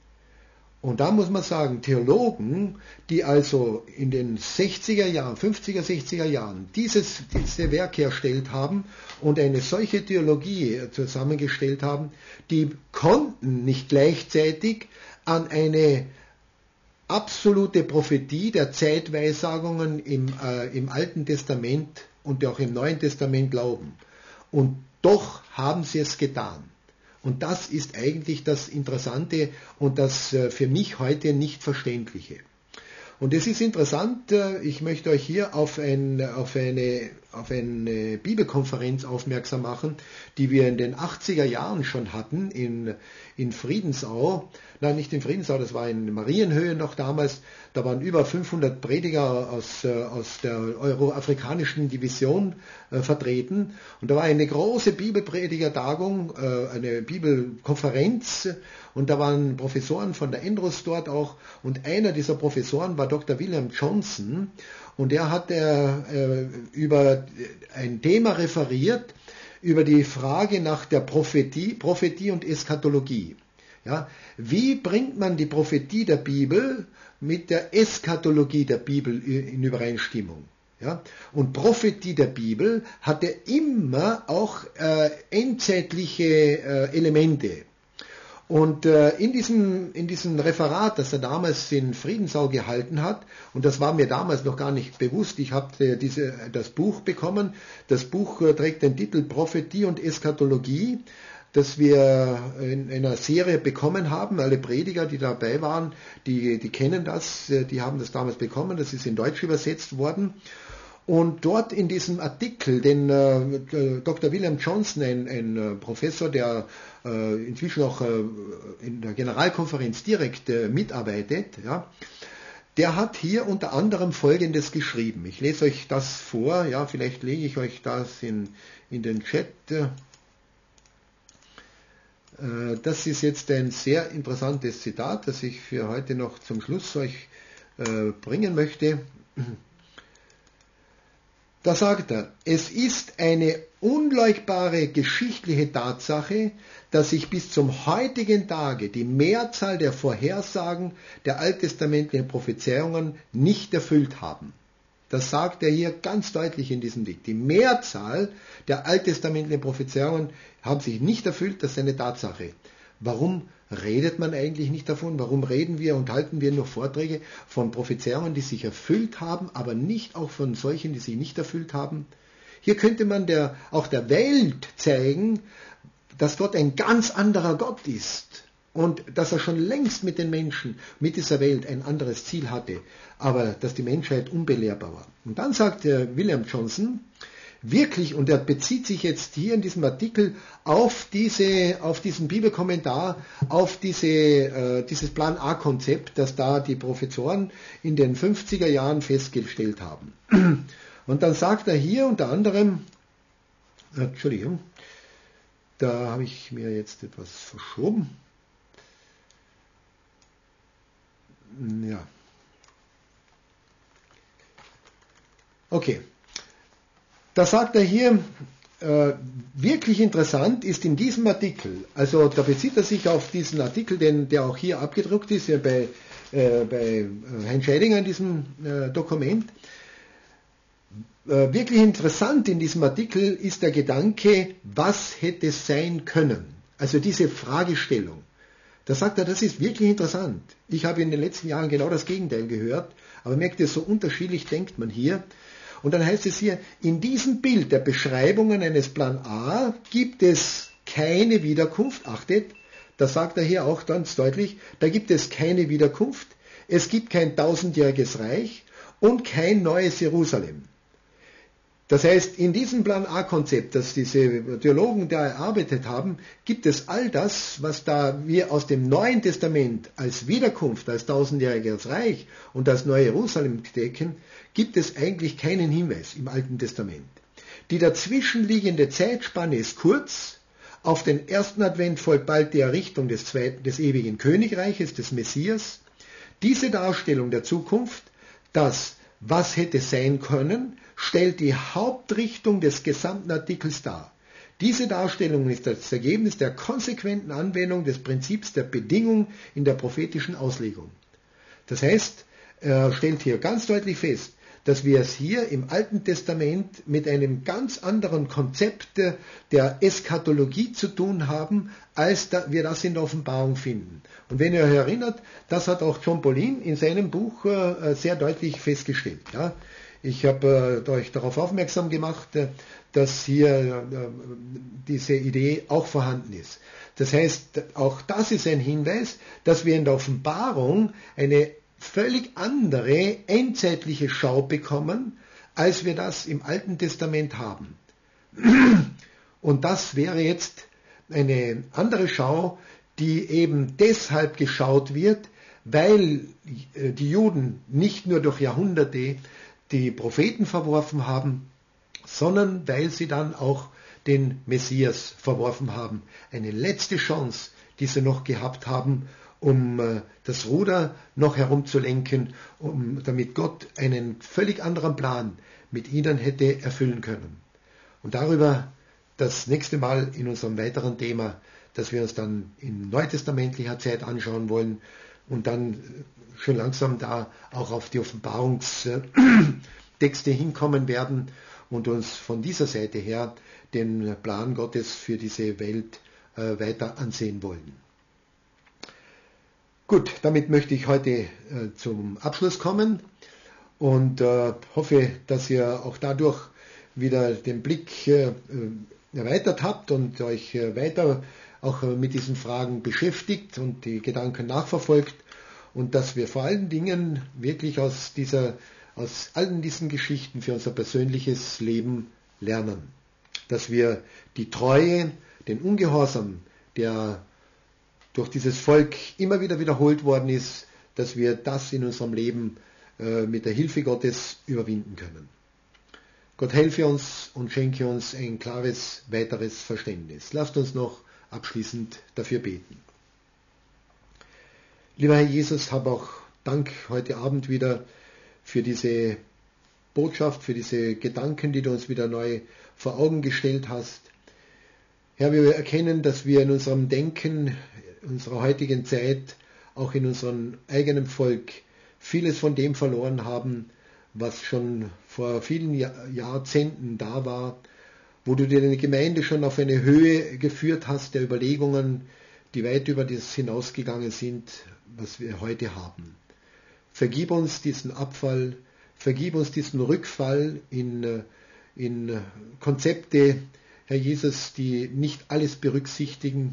Und da muss man sagen, Theologen, die also in den 60er Jahren, 50er, 60er Jahren diese Werke erstellt haben und eine solche Theologie zusammengestellt haben, die konnten nicht gleichzeitig an eine absolute Prophetie der Zeitweissagungen im Alten Testament und auch im Neuen Testament glauben. Und doch haben sie es getan. Und das ist eigentlich das Interessante und das für mich heute nicht Verständliche. Und es ist interessant, ich möchte euch hier auf eine Bibelkonferenz aufmerksam machen, die wir in den 80er Jahren schon hatten in Friedensau. Nein, nicht in Friedensau, das war in Marienhöhe noch damals. Da waren über 500 Prediger aus der Euroafrikanischen Division vertreten. Und da war eine große Bibelpredigertagung, eine Bibelkonferenz. Und da waren Professoren von der Andrews dort auch. Und einer dieser Professoren war Dr. William Johnson. Und er hat über ein Thema referiert, über die Frage nach der Prophetie und Eschatologie. Ja, wie bringt man die Prophetie der Bibel mit der Eschatologie der Bibel in Übereinstimmung? Ja, und Prophetie der Bibel hatte immer auch endzeitliche Elemente. Und in diesem Referat, das er damals in Friedensau gehalten hat, und das war mir damals noch gar nicht bewusst, ich habe das Buch bekommen, das Buch trägt den Titel Prophetie und Eschatologie, das wir in einer Serie bekommen haben. Alle Prediger, die dabei waren, die kennen das, die haben das damals bekommen, das ist in Deutsch übersetzt worden. Und dort in diesem Artikel, den Dr. William Johnson, ein Professor, der inzwischen auch in der Generalkonferenz direkt mitarbeitet, ja, der hat hier unter anderem Folgendes geschrieben. Ich lese euch das vor, ja, vielleicht lege ich euch das in den Chat. Das ist jetzt ein sehr interessantes Zitat, das ich für heute noch zum Schluss euch bringen möchte. Da sagt er, es ist eine unleugbare geschichtliche Tatsache, dass sich bis zum heutigen Tage die Mehrzahl der Vorhersagen der alttestamentlichen Prophezeiungen nicht erfüllt haben. Das sagt er hier ganz deutlich in diesem Lied. Die Mehrzahl der alttestamentlichen Prophezeiungen haben sich nicht erfüllt, das ist eine Tatsache. Warum redet man eigentlich nicht davon? Warum reden wir und halten wir noch Vorträge von Prophezeiungen, die sich erfüllt haben, aber nicht auch von solchen, die sich nicht erfüllt haben? Hier könnte man auch der Welt zeigen, dass Gott ein ganz anderer Gott ist. und dass er schon längst mit den Menschen, mit dieser Welt ein anderes Ziel hatte, aber dass die Menschheit unbelehrbar war. Und dann sagt William Johnson, wirklich, und er bezieht sich jetzt hier in diesem Artikel auf diesen Bibelkommentar, auf dieses Plan-A-Konzept, das da die Professoren in den 50er Jahren festgestellt haben. Und dann sagt er hier unter anderem, Entschuldigung, da habe ich mir jetzt etwas verschoben. Ja. Okay. Da sagt er hier, wirklich interessant ist in diesem Artikel, also da bezieht er sich auf diesen Artikel, der auch hier abgedruckt ist, bei Heinz Scheidinger in diesem Dokument. Wirklich interessant in diesem Artikel ist der Gedanke, was hätte sein können? Also diese Fragestellung. Da sagt er, das ist wirklich interessant. Ich habe in den letzten Jahren genau das Gegenteil gehört, aber merkt ihr, so unterschiedlich denkt man hier. Und dann heißt es hier, in diesem Bild der Beschreibungen eines Plan A gibt es keine Wiederkunft. Achtet, das sagt er hier auch ganz deutlich, da gibt es keine Wiederkunft, es gibt kein 1000-jähriges Reich und kein neues Jerusalem. Das heißt, in diesem Plan A-Konzept, das diese Theologen da erarbeitet haben, gibt es all das, was da wir aus dem Neuen Testament als Wiederkunft, als 1000-jähriges Reich und als Neue Jerusalem decken, gibt es eigentlich keinen Hinweis im Alten Testament. Die dazwischenliegende Zeitspanne ist kurz. Auf den ersten Advent folgt bald die Errichtung des ewigen Königreiches, des Messias. Diese Darstellung der Zukunft, das was hätte sein können, stellt die Hauptrichtung des gesamten Artikels dar. Diese Darstellung ist das Ergebnis der konsequenten Anwendung des Prinzips der Bedingung in der prophetischen Auslegung. Das heißt, er stellt hier ganz deutlich fest, dass wir es hier im Alten Testament mit einem ganz anderen Konzept der Eschatologie zu tun haben, als wir das in der Offenbarung finden. Und wenn ihr euch erinnert, das hat auch John Paulin in seinem Buch sehr deutlich festgestellt. Ja. Ich habe euch darauf aufmerksam gemacht, dass hier diese Idee auch vorhanden ist. Das heißt, auch das ist ein Hinweis, dass wir in der Offenbarung eine völlig andere endzeitliche Schau bekommen, als wir das im Alten Testament haben. Und das wäre jetzt eine andere Schau, die eben deshalb geschaut wird, weil die Juden nicht nur durch Jahrhunderte die Propheten verworfen haben, sondern weil sie dann auch den Messias verworfen haben. Eine letzte Chance, die sie noch gehabt haben, um das Ruder noch herumzulenken, damit Gott einen völlig anderen Plan mit ihnen hätte erfüllen können. Und darüber das nächste Mal in unserem weiteren Thema, das wir uns dann in neutestamentlicher Zeit anschauen wollen und dann schon langsam da auch auf die Offenbarungstexte hinkommen werden und uns von dieser Seite her den Plan Gottes für diese Welt weiter ansehen wollen. Gut, damit möchte ich heute zum Abschluss kommen und hoffe, dass ihr auch dadurch wieder den Blick erweitert habt und euch weiter auch mit diesen Fragen beschäftigt und die Gedanken nachverfolgt und dass wir vor allen Dingen wirklich aus allen diesen Geschichten für unser persönliches Leben lernen. Dass wir die Treue, den Ungehorsam, der durch dieses Volk immer wieder wiederholt worden ist, dass wir das in unserem Leben mit der Hilfe Gottes überwinden können. Gott helfe uns und schenke uns ein klares weiteres Verständnis. Lasst uns noch abschließend dafür beten. Lieber Herr Jesus, hab auch Dank heute Abend wieder für diese Botschaft, für diese Gedanken, die du uns wieder neu vor Augen gestellt hast. Herr, wir erkennen, dass wir in unserem Denken, in unserer heutigen Zeit, auch in unserem eigenen Volk, vieles von dem verloren haben, was schon vor vielen Jahrzehnten da war, wo du dir deine Gemeinde schon auf eine Höhe geführt hast der Überlegungen, die weit über das hinausgegangen sind, was wir heute haben. Vergib uns diesen Abfall, vergib uns diesen Rückfall in Konzepte, Herr Jesus, die nicht alles berücksichtigen,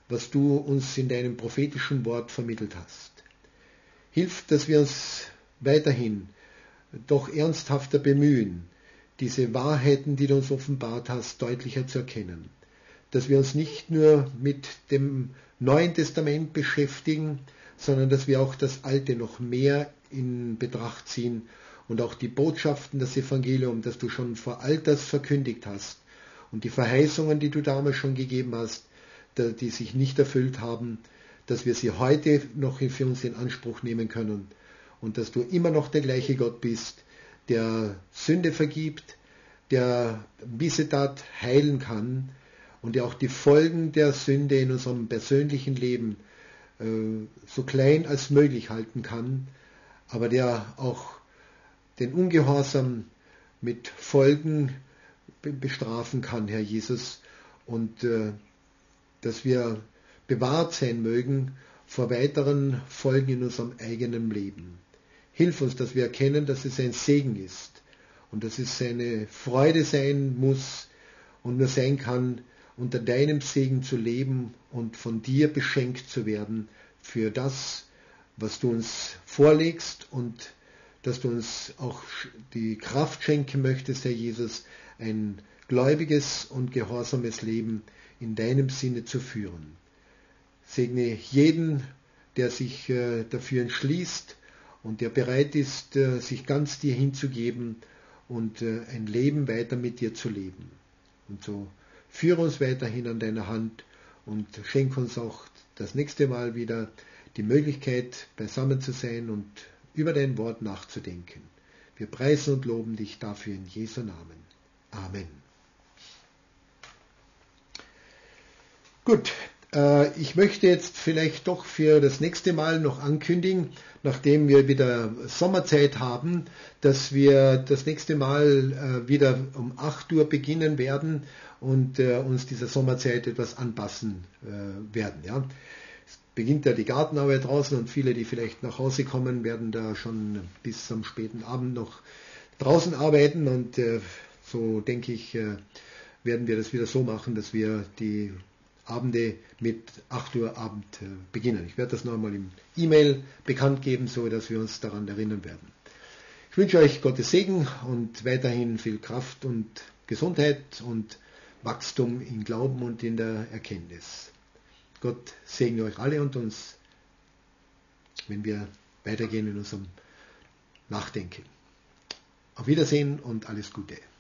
was du uns in deinem prophetischen Wort vermittelt hast. Hilf, dass wir uns weiterhin doch ernsthafter bemühen, diese Wahrheiten, die du uns offenbart hast, deutlicher zu erkennen. Dass wir uns nicht nur mit dem Neuen Testament beschäftigen, sondern dass wir auch das Alte noch mehr in Betracht ziehen und auch die Botschaften, das Evangelium, das du schon vor Alters verkündigt hast und die Verheißungen, die du damals schon gegeben hast, die sich nicht erfüllt haben, dass wir sie heute noch für uns in Anspruch nehmen können und dass du immer noch der gleiche Gott bist, der Sünde vergibt, der Missetat heilen kann und der auch die Folgen der Sünde in unserem persönlichen Leben so klein als möglich halten kann, aber der auch den Ungehorsam mit Folgen bestrafen kann, Herr Jesus, und dass wir bewahrt sein mögen vor weiteren Folgen in unserem eigenen Leben. Hilf uns, dass wir erkennen, dass es ein Segen ist und dass es eine Freude sein muss und nur sein kann, unter deinem Segen zu leben und von dir beschenkt zu werden für das, was du uns vorlegst und dass du uns auch die Kraft schenken möchtest, Herr Jesus, ein gläubiges und gehorsames Leben in deinem Sinne zu führen. Segne jeden, der sich dafür entschließt und der bereit ist, sich ganz dir hinzugeben und ein Leben weiter mit dir zu leben. Und so führe uns weiterhin an deiner Hand und schenk uns auch das nächste Mal wieder die Möglichkeit, beisammen zu sein und über dein Wort nachzudenken. Wir preisen und loben dich dafür in Jesu Namen. Amen. Gut, ich möchte jetzt vielleicht doch für das nächste Mal noch ankündigen, nachdem wir wieder Sommerzeit haben, dass wir das nächste Mal wieder um 8 Uhr beginnen werden und uns dieser Sommerzeit etwas anpassen werden. Ja. Es beginnt ja die Gartenarbeit draußen und viele, die vielleicht nach Hause kommen, werden da schon bis am späten Abend noch draußen arbeiten und so denke ich, werden wir das wieder so machen, dass wir die Abende mit 8 Uhr Abend beginnen. Ich werde das nochmal im E-Mail bekannt geben, so dass wir uns daran erinnern werden. Ich wünsche euch Gottes Segen und weiterhin viel Kraft und Gesundheit und Wachstum im Glauben und in der Erkenntnis. Gott segne euch alle und uns, wenn wir weitergehen in unserem Nachdenken. Auf Wiedersehen und alles Gute.